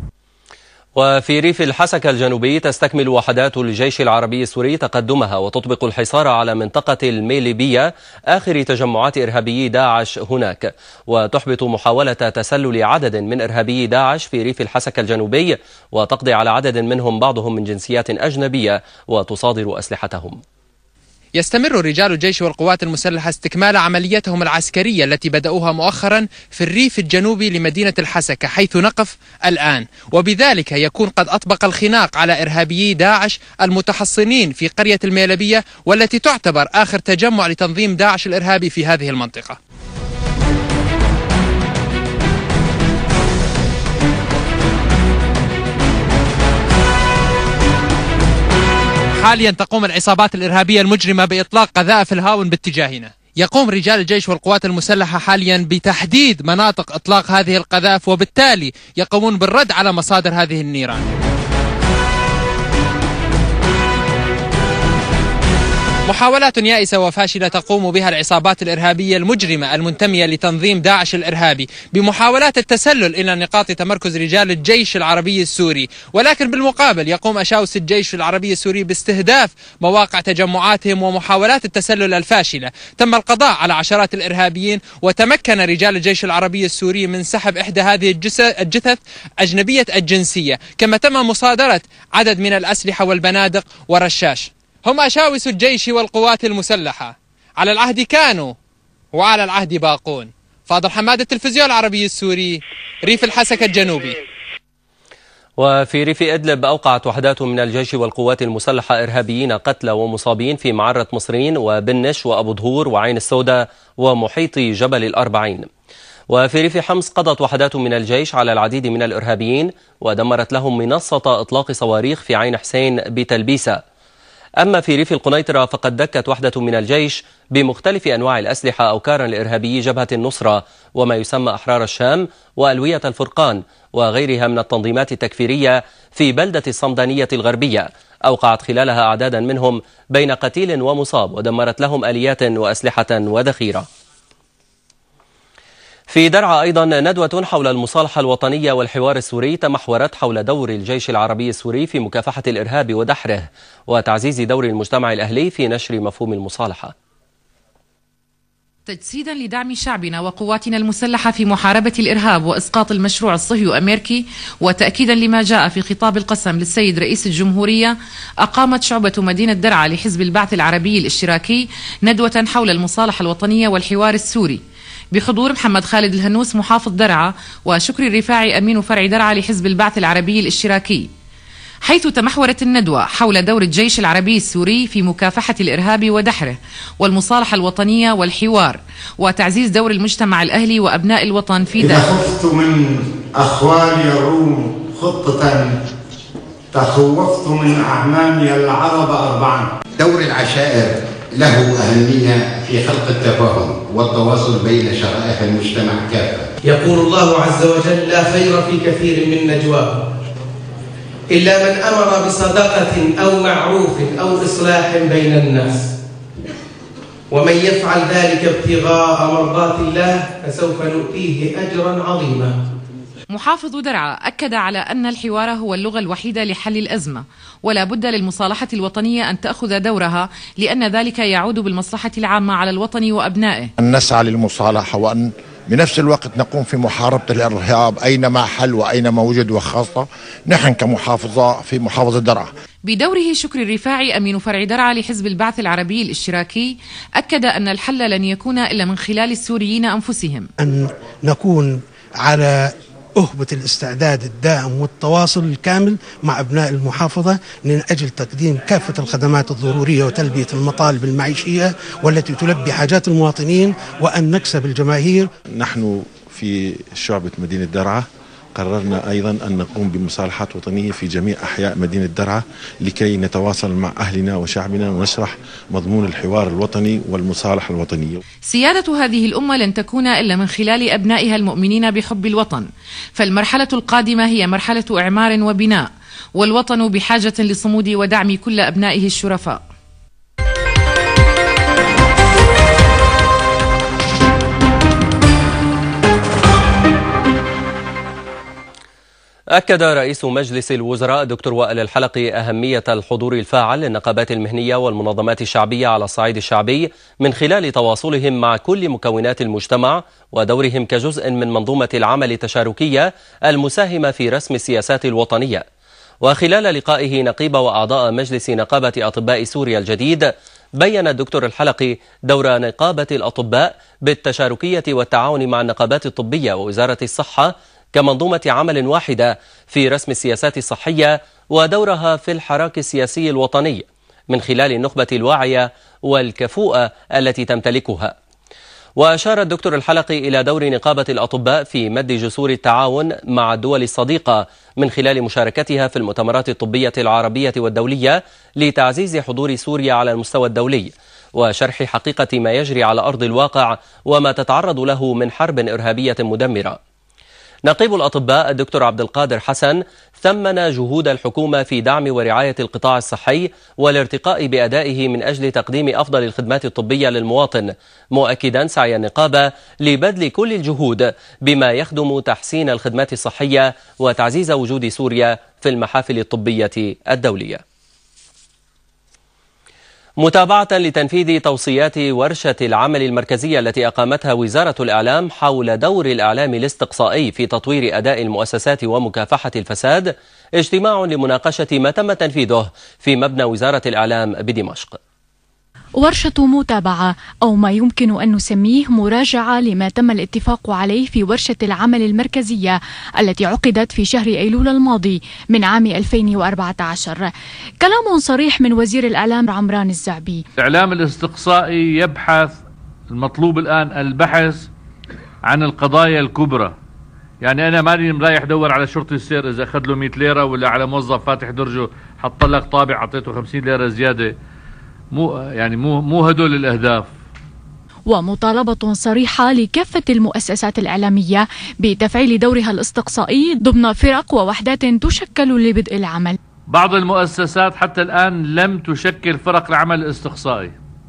وفي ريف الحسكة الجنوبي تستكمل وحدات الجيش العربي السوري تقدمها وتطبق الحصار على منطقة الميليبية، آخر تجمعات إرهابيي داعش هناك، وتحبط محاولة تسلل عدد من إرهابيي داعش في ريف الحسكة الجنوبي وتقضي على عدد منهم بعضهم من جنسيات أجنبية وتصادر أسلحتهم. يستمر رجال الجيش والقوات المسلحة استكمال عملياتهم العسكرية التي بدأوها مؤخرا في الريف الجنوبي لمدينة الحسكة حيث نقف الآن، وبذلك يكون قد أطبق الخناق على إرهابيي داعش المتحصنين في قرية الميلبية، والتي تعتبر آخر تجمع لتنظيم داعش الإرهابي في هذه المنطقة. حاليا تقوم العصابات الإرهابية المجرمة بإطلاق قذائف الهاون باتجاهنا. يقوم رجال الجيش والقوات المسلحة حاليا بتحديد مناطق إطلاق هذه القذائف، وبالتالي يقومون بالرد على مصادر هذه النيران. محاولات يائسة وفاشلة تقوم بها العصابات الإرهابية المجرمة المنتمية لتنظيم داعش الإرهابي بمحاولات التسلل إلى نقاط تمركز رجال الجيش العربي السوري، ولكن بالمقابل يقوم أشاوس الجيش العربي السوري باستهداف مواقع تجمعاتهم ومحاولات التسلل الفاشلة. تم القضاء على عشرات الإرهابيين، وتمكن رجال الجيش العربي السوري من سحب إحدى هذه الجثث أجنبية الجنسية، كما تم مصادرة عدد من الأسلحة والبنادق والرشاش. هم أشاوس الجيش والقوات المسلحة، على العهد كانوا وعلى العهد باقون. فاضل حماد، التلفزيون العربي السوري، ريف الحسكة الجنوبي. وفي ريف إدلب أوقعت وحدات من الجيش والقوات المسلحة إرهابيين قتلى ومصابين في معرة مصرين وبنش وأبو ظهور وعين السوداء ومحيط جبل الأربعين. وفي ريف حمص قضت وحدات من الجيش على العديد من الإرهابيين ودمرت لهم منصة إطلاق صواريخ في عين حسين بتلبيسة. أما في ريف القنيطرة فقد دكت وحدة من الجيش بمختلف أنواع الأسلحة أوكارا لإرهابي جبهة النصرة وما يسمى أحرار الشام وألوية الفرقان وغيرها من التنظيمات التكفيرية في بلدة الصمدانية الغربية، أوقعت خلالها أعدادا منهم بين قتيل ومصاب ودمرت لهم آليات وأسلحة وذخيرة. في درعا أيضا ندوة حول المصالحة الوطنية والحوار السوري تمحورت حول دور الجيش العربي السوري في مكافحة الإرهاب ودحره وتعزيز دور المجتمع الأهلي في نشر مفهوم المصالحة. تجسيدا لدعم شعبنا وقواتنا المسلحة في محاربة الإرهاب وإسقاط المشروع الصهيوني الأمريكي، وتأكيدا لما جاء في خطاب القسم للسيد رئيس الجمهورية، أقامت شعبة مدينة درعا لحزب البعث العربي الاشتراكي ندوة حول المصالحة الوطنية والحوار السوري بحضور محمد خالد الهنوس محافظ درعا وشكري الرفاعي أمين فرع درعا لحزب البعث العربي الاشتراكي، حيث تمحورت الندوة حول دور الجيش العربي السوري في مكافحة الإرهاب ودحره والمصالحة الوطنية والحوار وتعزيز دور المجتمع الأهلي وأبناء الوطن في ذلك. إذا خفت من أخواني الروم خطة تخوفت من أعمامي العرب أربعا. دور العشائر له أهمية في خلق التفاهم والتواصل بين شرائح المجتمع كافة. يقول الله عز وجل: لا خير في كثير من نجواهم إلا من أمر بصدقة أو معروف أو إصلاح بين الناس، ومن يفعل ذلك ابتغاء مرضات الله فسوف نؤتيه أجرا عظيما. محافظ درعا أكد على أن الحوار هو اللغة الوحيدة لحل الأزمة، ولا بد للمصالحة الوطنية أن تأخذ دورها، لأن ذلك يعود بالمصلحة العامة على الوطن وأبنائه. أن نسعى للمصالحة وأن بنفس الوقت نقوم في محاربة الإرهاب أينما حل وأينما وجد، وخاصة نحن كمحافظة في محافظة درعا. بدوره شكري الرفاعي أمين فرع درعا لحزب البعث العربي الاشتراكي أكد أن الحل لن يكون إلا من خلال السوريين أنفسهم. أن نكون على أهبة الاستعداد الدائم والتواصل الكامل مع أبناء المحافظة من أجل تقديم كافة الخدمات الضرورية وتلبية المطالب المعيشية والتي تلبي حاجات المواطنين، وأن نكسب الجماهير. نحن في شعبة مدينة درعا قررنا أيضا أن نقوم بمصالحات وطنية في جميع أحياء مدينة درعا لكي نتواصل مع أهلنا وشعبنا ونشرح مضمون الحوار الوطني والمصالحة الوطنية. سيادة هذه الأمة لن تكون إلا من خلال أبنائها المؤمنين بحب الوطن، فالمرحلة القادمة هي مرحلة إعمار وبناء، والوطن بحاجة لصمود ودعم كل أبنائه الشرفاء. أكد رئيس مجلس الوزراء دكتور وائل الحلقي أهمية الحضور الفاعل للنقابات المهنية والمنظمات الشعبية على الصعيد الشعبي من خلال تواصلهم مع كل مكونات المجتمع ودورهم كجزء من منظومة العمل التشاركية المساهمة في رسم السياسات الوطنية. وخلال لقائه نقيب وأعضاء مجلس نقابة أطباء سوريا الجديد، بيّن الدكتور الحلقي دور نقابة الأطباء بالتشاركية والتعاون مع النقابات الطبية ووزارة الصحة كمنظومة عمل واحدة في رسم السياسات الصحية ودورها في الحراك السياسي الوطني من خلال النخبة الواعية والكفؤة التي تمتلكها. وأشار الدكتور الحلقي إلى دور نقابة الأطباء في مد جسور التعاون مع الدول الصديقة من خلال مشاركتها في المؤتمرات الطبية العربية والدولية لتعزيز حضور سوريا على المستوى الدولي وشرح حقيقة ما يجري على أرض الواقع وما تتعرض له من حرب إرهابية مدمرة. نقيب الأطباء الدكتور عبد القادر حسن ثمن جهود الحكومة في دعم ورعاية القطاع الصحي والارتقاء بأدائه من أجل تقديم أفضل الخدمات الطبية للمواطن، مؤكدا سعي النقابة لبذل كل الجهود بما يخدم تحسين الخدمات الصحية وتعزيز وجود سوريا في المحافل الطبية الدولية. متابعة لتنفيذ توصيات ورشة العمل المركزية التي أقامتها وزارة الإعلام حول دور الإعلام الاستقصائي في تطوير أداء المؤسسات ومكافحة الفساد، اجتماع لمناقشة ما تم تنفيذه في مبنى وزارة الإعلام بدمشق. ورشة متابعة أو ما يمكن أن نسميه مراجعة لما تم الاتفاق عليه في ورشة العمل المركزية التي عقدت في شهر أيلول الماضي من عام 2014. كلام صريح من وزير الإعلام عمران الزعبي. الإعلام الاستقصائي يبحث، المطلوب الآن البحث عن القضايا الكبرى. يعني أنا ماني رايح دور على شرطي السير إذا أخذ له 100 ليرة ولا على موظف فاتح درجه حط لك طابع عطيته 50 ليرة زيادة. مو هدول الأهداف. ومطالبة صريحة لكافة المؤسسات الإعلامية بتفعيل دورها الاستقصائي ضمن فرق ووحدات تشكل لبدء العمل. بعض المؤسسات حتى الآن لم تشكل فرق العمل الاستقصائي،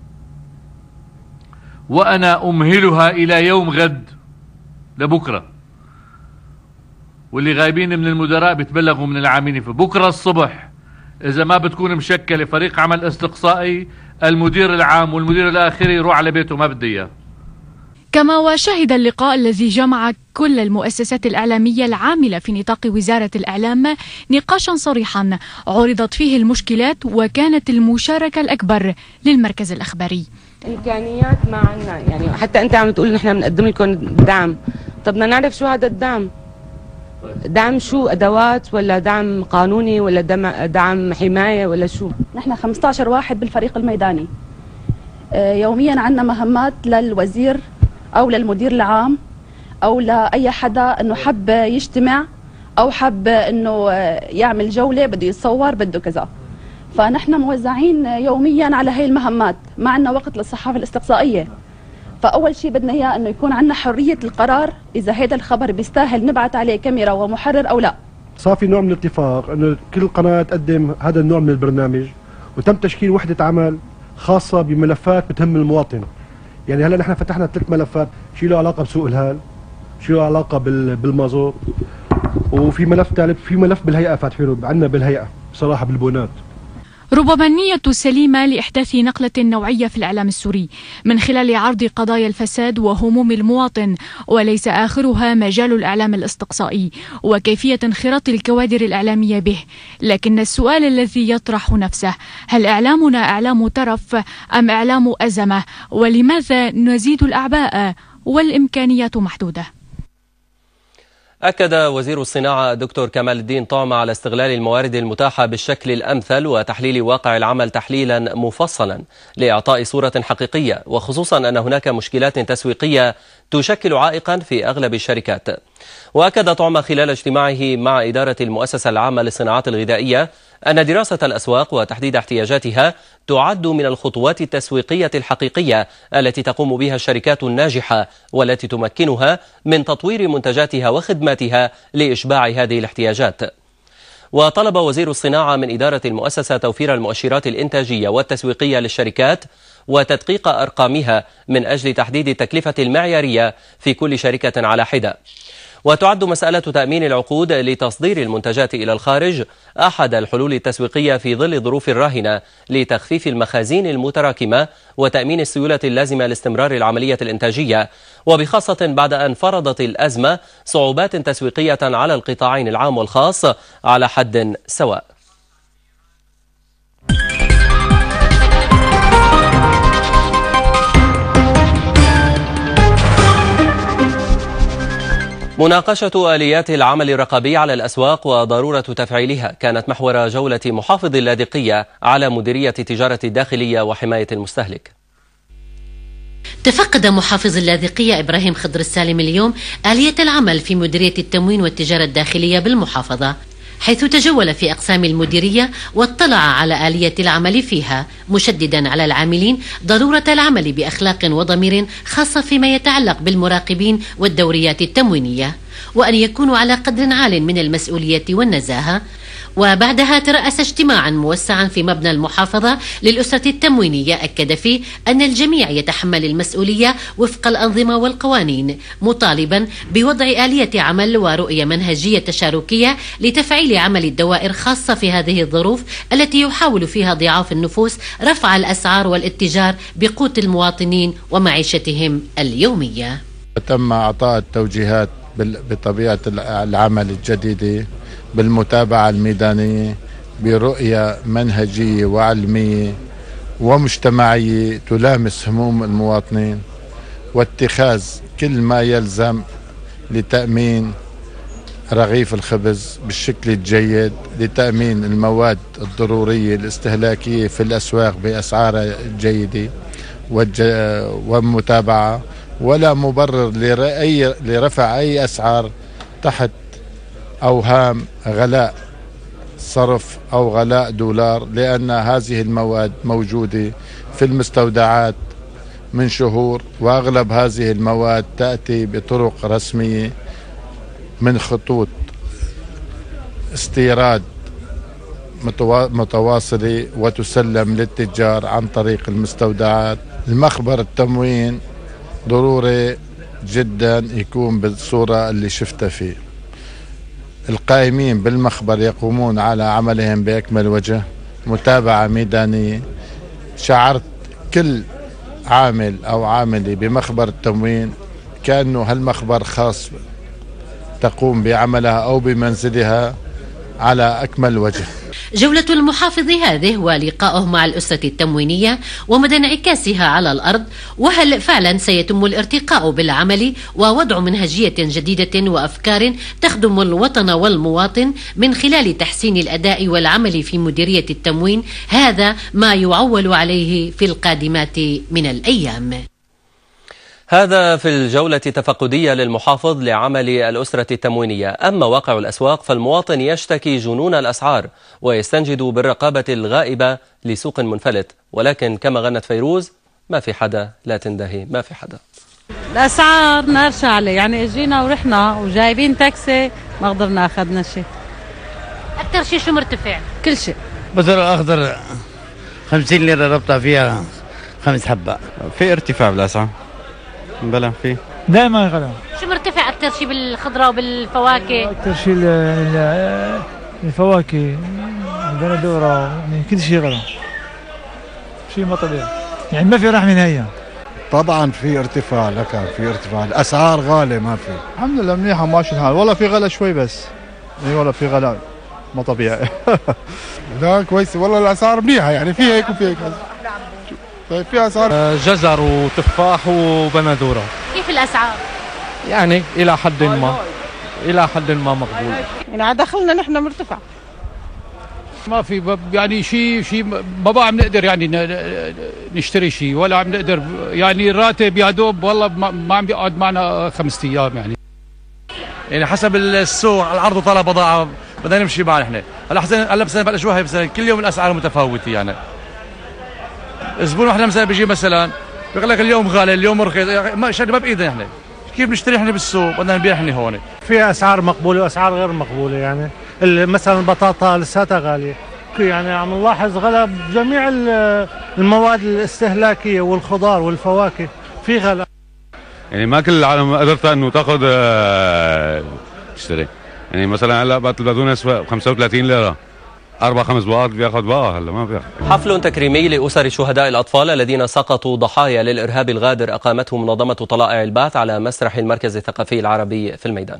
وأنا أمهلها إلى يوم غد لبكرة، واللي غايبين من المدراء بتبلغوا من العاملين فبكرة الصبح إذا ما بتكون مشكلة فريق عمل استقصائي، المدير العام والمدير الآخري يروح على بيته ما بدي إياه. كما وشهد اللقاء الذي جمع كل المؤسسات الإعلامية العاملة في نطاق وزارة الإعلام نقاشا صريحا عرضت فيه المشكلات وكانت المشاركة الأكبر للمركز الإخباري. إمكانيات ما عنا، يعني حتى أنت عم تقول نحن بنقدم لكم دعم، طب بدنا نعرف شو هذا الدعم؟ دعم شو؟ أدوات ولا دعم قانوني ولا دعم حماية ولا شو؟ نحن 15 واحد بالفريق الميداني، يوميا عندنا مهمات للوزير أو للمدير العام أو لأي حدا أنه حب يجتمع أو حب أنه يعمل جولة، بده يتصور، بده كذا. فنحن موزعين يوميا على هاي المهمات، ما عندنا وقت للصحافة الاستقصائية. فأول شيء بدنا إياه أنه يكون عندنا حرية القرار إذا هذا الخبر بيستاهل نبعث عليه كاميرا ومحرر أو لا. صار في نوع من الاتفاق أنه كل قناة تقدم هذا النوع من البرنامج، وتم تشكيل وحدة عمل خاصة بملفات بتهم المواطن. يعني هلا نحن فتحنا 3 ملفات، شيء له علاقة بسوق الهال، شيء له علاقة بالمازوت، وفي ملف ثالث، في ملف بالهيئة فاتحينه عندنا بالهيئة بصراحة بالبونات. ربما النية سليمة لإحداث نقلة نوعية في الإعلام السوري من خلال عرض قضايا الفساد وهموم المواطن، وليس آخرها مجال الإعلام الاستقصائي وكيفية انخراط الكوادر الإعلامية به. لكن السؤال الذي يطرح نفسه، هل إعلامنا إعلام ترف أم إعلام أزمة؟ ولماذا نزيد الأعباء والإمكانيات محدودة؟ أكد وزير الصناعة الدكتور كمال الدين طعمة على استغلال الموارد المتاحة بالشكل الأمثل وتحليل واقع العمل تحليلا مفصلا لإعطاء صورة حقيقية، وخصوصا أن هناك مشكلات تسويقية تشكل عائقا في أغلب الشركات. وأكد طعمة خلال اجتماعه مع إدارة المؤسسة العامة للصناعات الغذائية أن دراسة الأسواق وتحديد احتياجاتها تعد من الخطوات التسويقية الحقيقية التي تقوم بها الشركات الناجحة والتي تمكنها من تطوير منتجاتها وخدماتها لإشباع هذه الاحتياجات. وطلب وزير الصناعة من إدارة المؤسسة توفير المؤشرات الإنتاجية والتسويقية للشركات وتدقيق أرقامها من أجل تحديد التكلفة المعيارية في كل شركة على حدة. وتعد مسألة تأمين العقود لتصدير المنتجات إلى الخارج أحد الحلول التسويقية في ظل الظروف الراهنة لتخفيف المخازين المتراكمة وتأمين السيولة اللازمة لاستمرار العملية الإنتاجية، وبخاصة بعد أن فرضت الأزمة صعوبات تسويقية على القطاعين العام والخاص على حد سواء. مناقشة آليات العمل الرقابي على الأسواق وضرورة تفعيلها كانت محور جولة محافظ اللاذقية على مديرية تجارة الداخلية وحماية المستهلك. تفقد محافظ اللاذقية إبراهيم خضر السالم اليوم آلية العمل في مديرية التموين والتجارة الداخلية بالمحافظة، حيث تجول في أقسام المديرية واطلع على آلية العمل فيها، مشددا على العاملين ضرورة العمل بأخلاق وضمير، خاصة فيما يتعلق بالمراقبين والدوريات التموينية، وأن يكونوا على قدر عال من المسؤولية والنزاهة. وبعدها ترأس اجتماعا موسعا في مبنى المحافظة للأسرة التموينية أكد فيه أن الجميع يتحمل المسؤولية وفق الأنظمة والقوانين، مطالبا بوضع آلية عمل ورؤية منهجية تشاركية لتفعيل عمل الدوائر، خاصة في هذه الظروف التي يحاول فيها ضعاف النفوس رفع الأسعار والاتجار بقوت المواطنين ومعيشتهم اليومية. تم إعطاء التوجيهات بطبيعة العمل الجديدة بالمتابعة الميدانية برؤية منهجية وعلمية ومجتمعية تلامس هموم المواطنين، واتخاذ كل ما يلزم لتأمين رغيف الخبز بالشكل الجيد، لتأمين المواد الضرورية الاستهلاكية في الأسواق بأسعار جيدة ومتابعة، ولا مبرر لرفع أي أسعار تحت أوهام غلاء صرف أو غلاء دولار، لأن هذه المواد موجودة في المستودعات من شهور، وأغلب هذه المواد تأتي بطرق رسمية من خطوط استيراد متواصلة وتسلم للتجار عن طريق المستودعات. المخبر التموين ضروري جدا يكون بالصورة اللي شفتها فيه. القائمين بالمخبر يقومون على عملهم بأكمل وجه، متابعة ميدانية. شعرت كل عامل أو عاملة بمخبر التموين كأنه هالمخبر خاص تقوم بعملها أو بمنزلها على أكمل وجه. جولة المحافظ هذه ولقائه مع الأسرة التموينية ومدى انعكاسها على الأرض، وهل فعلا سيتم الارتقاء بالعمل ووضع منهجية جديدة وأفكار تخدم الوطن والمواطن من خلال تحسين الأداء والعمل في مديرية التموين. هذا ما يعول عليه في القادمات من الأيام. هذا في الجولة التفقدية للمحافظ لعمل الأسرة التموينية. أما واقع الأسواق فالمواطن يشتكي جنون الأسعار ويستنجد بالرقابة الغائبة لسوق منفلت، ولكن كما غنت فيروز: ما في حدا لا تندهي، ما في حدا. الأسعار نار شعلة، يعني اجينا ورحنا وجايبين تاكسي ما قدرنا أخذنا شيء. أكثر شيء شو مرتفع؟ كل شيء. بذر الأخضر 50 ليرة ربطة فيها 5 حبة. في ارتفاع بالأسعار. بلا في دائما غلا. شو مرتفع أكثر شيء بالخضرة وبالفواكه؟ أكثر شيء الفواكه، البندورة، يعني كل شيء غلا، شيء ما طبيعي، يعني ما في رحمة نهائيا. طبعا في ارتفاع، لكن في ارتفاع الأسعار غالية ما في. الحمد لله منيحة ماشي الحال، والله في غلا شوي بس، يعني والله في غلا ما طبيعي. لا كويس والله الأسعار منيحة، يعني في هيك وفي هيك. طيب في أسعار جزر وتفاح وبندورة. كيف الأسعار؟ يعني إلى حد ما مقبول. يعني على دخلنا نحن مرتفع. ما في يعني شيء ما عم نقدر يعني نشتري شيء، ولا عم نقدر يعني الراتب يا دوب والله ما عم بيقعد معنا 5 أيام يعني حسب السوق العرض وطلب بضاعة بدنا نمشي معنا احنا. هلا مثلا بالأشواهي مثلا كل يوم الأسعار متفاوتة، يعني زبون احنا مثلا بيجي مثلا بيقول لك اليوم غالي اليوم رخيص، ما بايدنا احنا كيف نشتري احنا بالسوق، بدنا نبيع احنا هون. في اسعار مقبوله واسعار غير مقبوله، يعني مثلا البطاطا لساتها غاليه، يعني عم نلاحظ غلا بجميع المواد الاستهلاكيه والخضار والفواكه في غلا. يعني ما كل العالم قدرت انه تاخذ تشتري، يعني مثلا هلا بقت البقدونس 35 ليره، 4-5 بقات بياخذ بقى، هلا ما بياخذ. حفل تكريمي لأسر شهداء الأطفال الذين سقطوا ضحايا للإرهاب الغادر أقامته منظمة طلائع البعث على مسرح المركز الثقافي العربي في الميدان.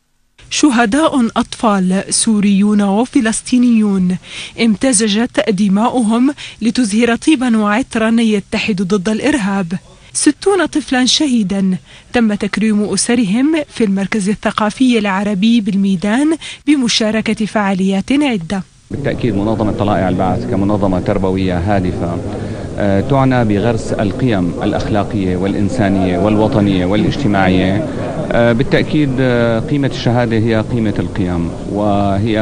شهداء أطفال سوريون وفلسطينيون امتزجت دماؤهم لتزهر طيبا وعطرا يتحد ضد الإرهاب. 60 طفلا شهيدا تم تكريم أسرهم في المركز الثقافي العربي بالميدان بمشاركة فعاليات عدة. بالتأكيد منظمة طلائع البعث كمنظمة تربوية هادفة تعنى بغرس القيم الأخلاقية والإنسانية والوطنية والاجتماعية. بالتأكيد قيمة الشهادة هي قيمة القيم، وهي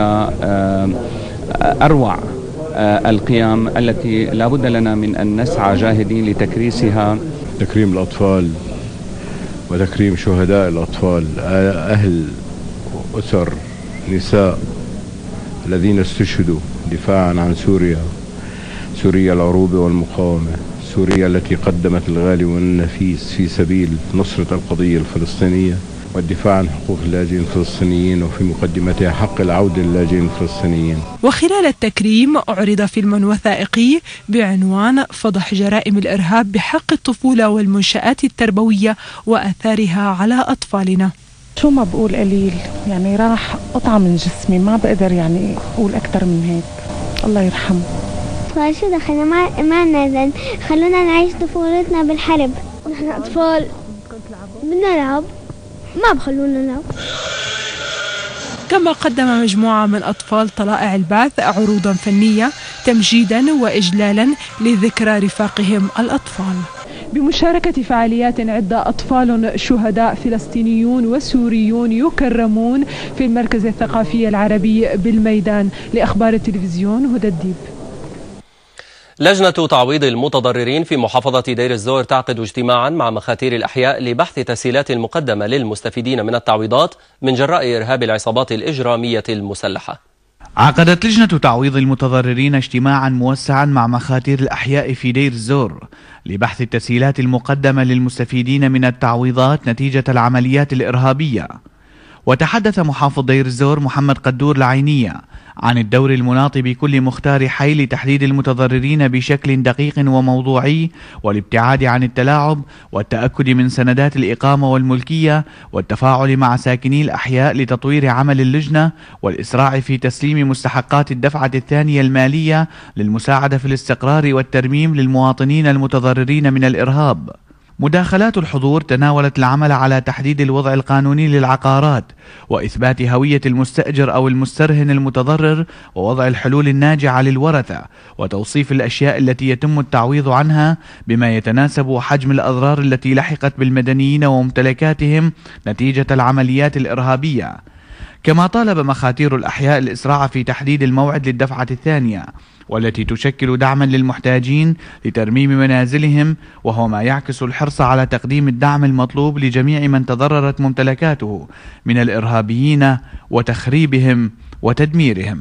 أروع القيم التي لا بد لنا من أن نسعى جاهدين لتكريسها. تكريم الأطفال وتكريم شهداء الأطفال، أهل أسر نساء الذين استشهدوا دفاعا عن سوريا العروبة والمقاومة، سوريا التي قدمت الغالي والنفيس في سبيل نصرة القضية الفلسطينية والدفاع عن حقوق اللاجئين الفلسطينيين، وفي مقدمتها حق العودة للاجئين الفلسطينيين. وخلال التكريم عرض فيلم وثائقي بعنوان فضح جرائم الإرهاب بحق الطفولة والمنشآت التربوية وآثارها على أطفالنا. شو ما بقول قليل، يعني راح قطعة من جسمي، ما بقدر يعني أقول أكتر من هيك. الله يرحمه. شو دخلنا ما نزل، خلونا نعيش طفولتنا بالحرب، ونحن أطفال بدنا نلعب ما بخلونا نلعب. كما قدم مجموعة من أطفال طلائع البعث عروضا فنية تمجيدا وإجلالا لذكرى رفاقهم الأطفال. بمشاركة فعاليات عدة أطفال شهداء فلسطينيون وسوريون يكرمون في المركز الثقافي العربي بالميدان. لأخبار التلفزيون هدى الديب. لجنة تعويض المتضررين في محافظة دير الزور تعقد اجتماعا مع مخاتير الأحياء لبحث تسهيلات المقدمة للمستفيدين من التعويضات من جراء إرهاب العصابات الإجرامية المسلحة. عقدت لجنة تعويض المتضررين اجتماعا موسعا مع مخاتير الأحياء في دير الزور لبحث التسهيلات المقدمة للمستفيدين من التعويضات نتيجة العمليات الإرهابية. وتحدث محافظ دير الزور محمد قدور العينية عن الدور المناط بكل مختار حي لتحديد المتضررين بشكل دقيق وموضوعي، والابتعاد عن التلاعب، والتأكد من سندات الإقامة والملكية، والتفاعل مع ساكني الأحياء لتطوير عمل اللجنة، والإسراع في تسليم مستحقات الدفعة الثانية المالية للمساعدة في الاستقرار والترميم للمواطنين المتضررين من الإرهاب. مداخلات الحضور تناولت العمل على تحديد الوضع القانوني للعقارات، وإثبات هوية المستأجر أو المسترهن المتضرر، ووضع الحلول الناجعة للورثة، وتوصيف الأشياء التي يتم التعويض عنها بما يتناسب حجم الأضرار التي لحقت بالمدنيين وممتلكاتهم نتيجة العمليات الإرهابية. كما طالب مخاتير الأحياء الإسراع في تحديد الموعد للدفعة الثانية، والتي تشكل دعما للمحتاجين لترميم منازلهم، وهو ما يعكس الحرص على تقديم الدعم المطلوب لجميع من تضررت ممتلكاته من الإرهابيين وتخريبهم وتدميرهم.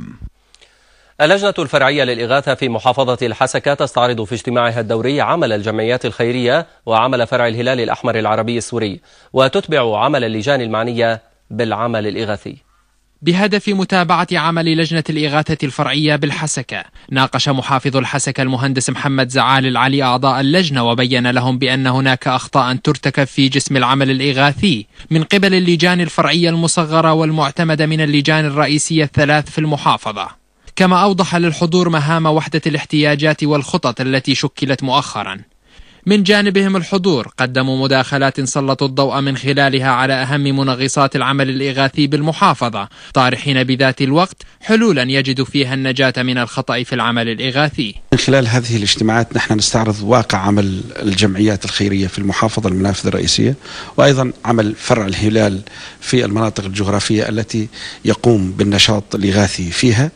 اللجنة الفرعية للإغاثة في محافظة الحسكة تستعرض في اجتماعها الدوري عمل الجمعيات الخيرية وعمل فرع الهلال الأحمر العربي السوري، وتتبع عمل اللجان المعنية بالعمل الإغاثي. بهدف متابعة عمل لجنة الإغاثة الفرعية بالحسكة، ناقش محافظ الحسكة المهندس محمد زعال العلي أعضاء اللجنة، وبين لهم بأن هناك أخطاء ترتكب في جسم العمل الإغاثي من قبل اللجان الفرعية المصغرة والمعتمدة من اللجان الرئيسية الثلاث في المحافظة. كما أوضح للحضور مهام وحدة الاحتياجات والخطط التي شكلت مؤخرا. من جانبهم الحضور قدموا مداخلات سلطوا الضوء من خلالها على أهم منغصات العمل الإغاثي بالمحافظة، طارحين بذات الوقت حلولا يجد فيها النجاة من الخطأ في العمل الإغاثي. من خلال هذه الاجتماعات نحن نستعرض واقع عمل الجمعيات الخيرية في المحافظة المنافذ الرئيسية، وأيضا عمل فرع الهلال في المناطق الجغرافية التي يقوم بالنشاط الإغاثي فيها.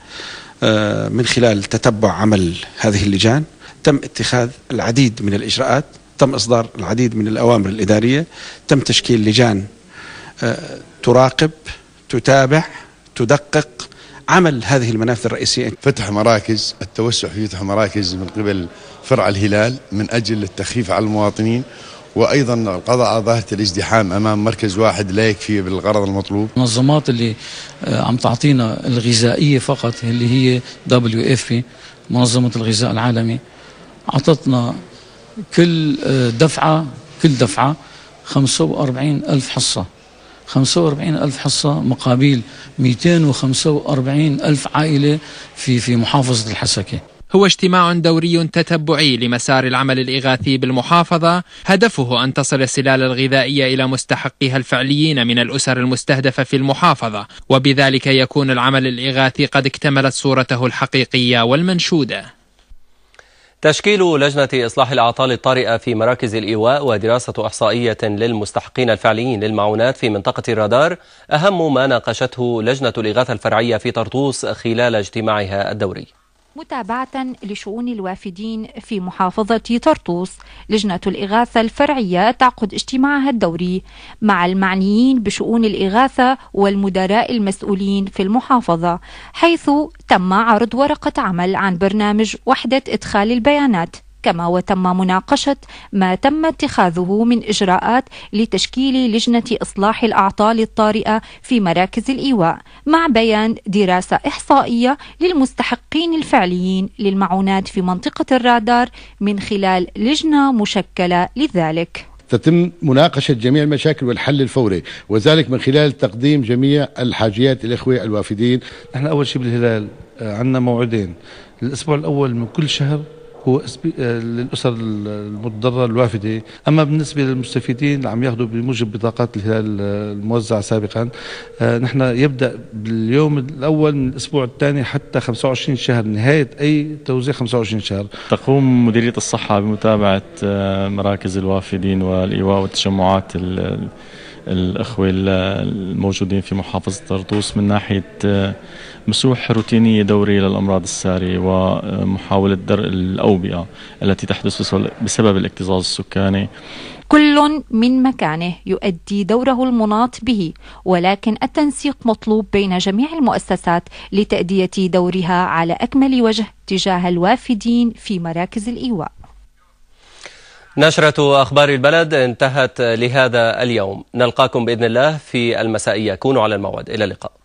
من خلال تتبع عمل هذه اللجان تم اتخاذ العديد من الإجراءات، تم إصدار العديد من الأوامر الإدارية، تم تشكيل لجان تراقب، تتابع، تدقق عمل هذه المنافذ الرئيسية. فتح مراكز، التوسع في فتح مراكز من قبل فرع الهلال من أجل التخفيف على المواطنين، وأيضا القضاء على ظاهرة الازدحام أمام مركز واحد لا يكفي بالغرض المطلوب. المنظمات اللي عم تعطينا الغذائية فقط اللي هي WFP منظمة الغذاء العالمي، عطتنا كل دفعة 45,000 حصة، 45,000 حصة مقابل 245,000 عائلة في محافظة الحسكة. هو اجتماع دوري تتبعي لمسار العمل الإغاثي بالمحافظة، هدفه أن تصل السلال الغذائية إلى مستحقيها الفعليين من الأسر المستهدفة في المحافظة، وبذلك يكون العمل الإغاثي قد اكتملت صورته الحقيقية والمنشودة. تشكيل لجنة إصلاح الأعطال الطارئة في مراكز الإيواء ودراسة إحصائية للمستحقين الفعليين للمعونات في منطقة الرادار أهم ما ناقشته لجنة الإغاثة الفرعية في طرطوس خلال اجتماعها الدوري. متابعة لشؤون الوافدين في محافظة طرطوس، لجنة الإغاثة الفرعية تعقد اجتماعها الدوري مع المعنيين بشؤون الإغاثة والمدراء المسؤولين في المحافظة، حيث تم عرض ورقة عمل عن برنامج وحدة إدخال البيانات، كما وتم مناقشة ما تم اتخاذه من إجراءات لتشكيل لجنة إصلاح الأعطال الطارئة في مراكز الإيواء، مع بيان دراسة إحصائية للمستحقين الفعليين للمعونات في منطقة الرادار من خلال لجنة مشكلة لذلك. تتم مناقشة جميع المشاكل والحل الفوري، وذلك من خلال تقديم جميع الحاجيات الإخوة الوافدين. احنا أول شيء بالهلال عندنا موعدين، الأسبوع الأول من كل شهر هو للأسر المتضررة الوافدة، أما بالنسبة للمستفيدين عم ياخذوا بموجب بطاقات الهلال الموزعة سابقا. نحن يبدأ باليوم الأول من الأسبوع الثاني حتى 25 شهر، نهاية أي توزيع 25 شهر. تقوم مديرية الصحة بمتابعة مراكز الوافدين والإيواء والتجمعات الأخوة الموجودين في محافظة طرطوس من ناحية مسوح روتينية دورية للأمراض السارية ومحاولة درء الأوبئة التي تحدث بسبب الاكتظاظ السكاني. كل من مكانه يؤدي دوره المناط به، ولكن التنسيق مطلوب بين جميع المؤسسات لتأدية دورها على أكمل وجه تجاه الوافدين في مراكز الإيواء. نشرة أخبار البلد انتهت لهذا اليوم، نلقاكم بإذن الله في المسائية، كونوا على الموعد، إلى اللقاء.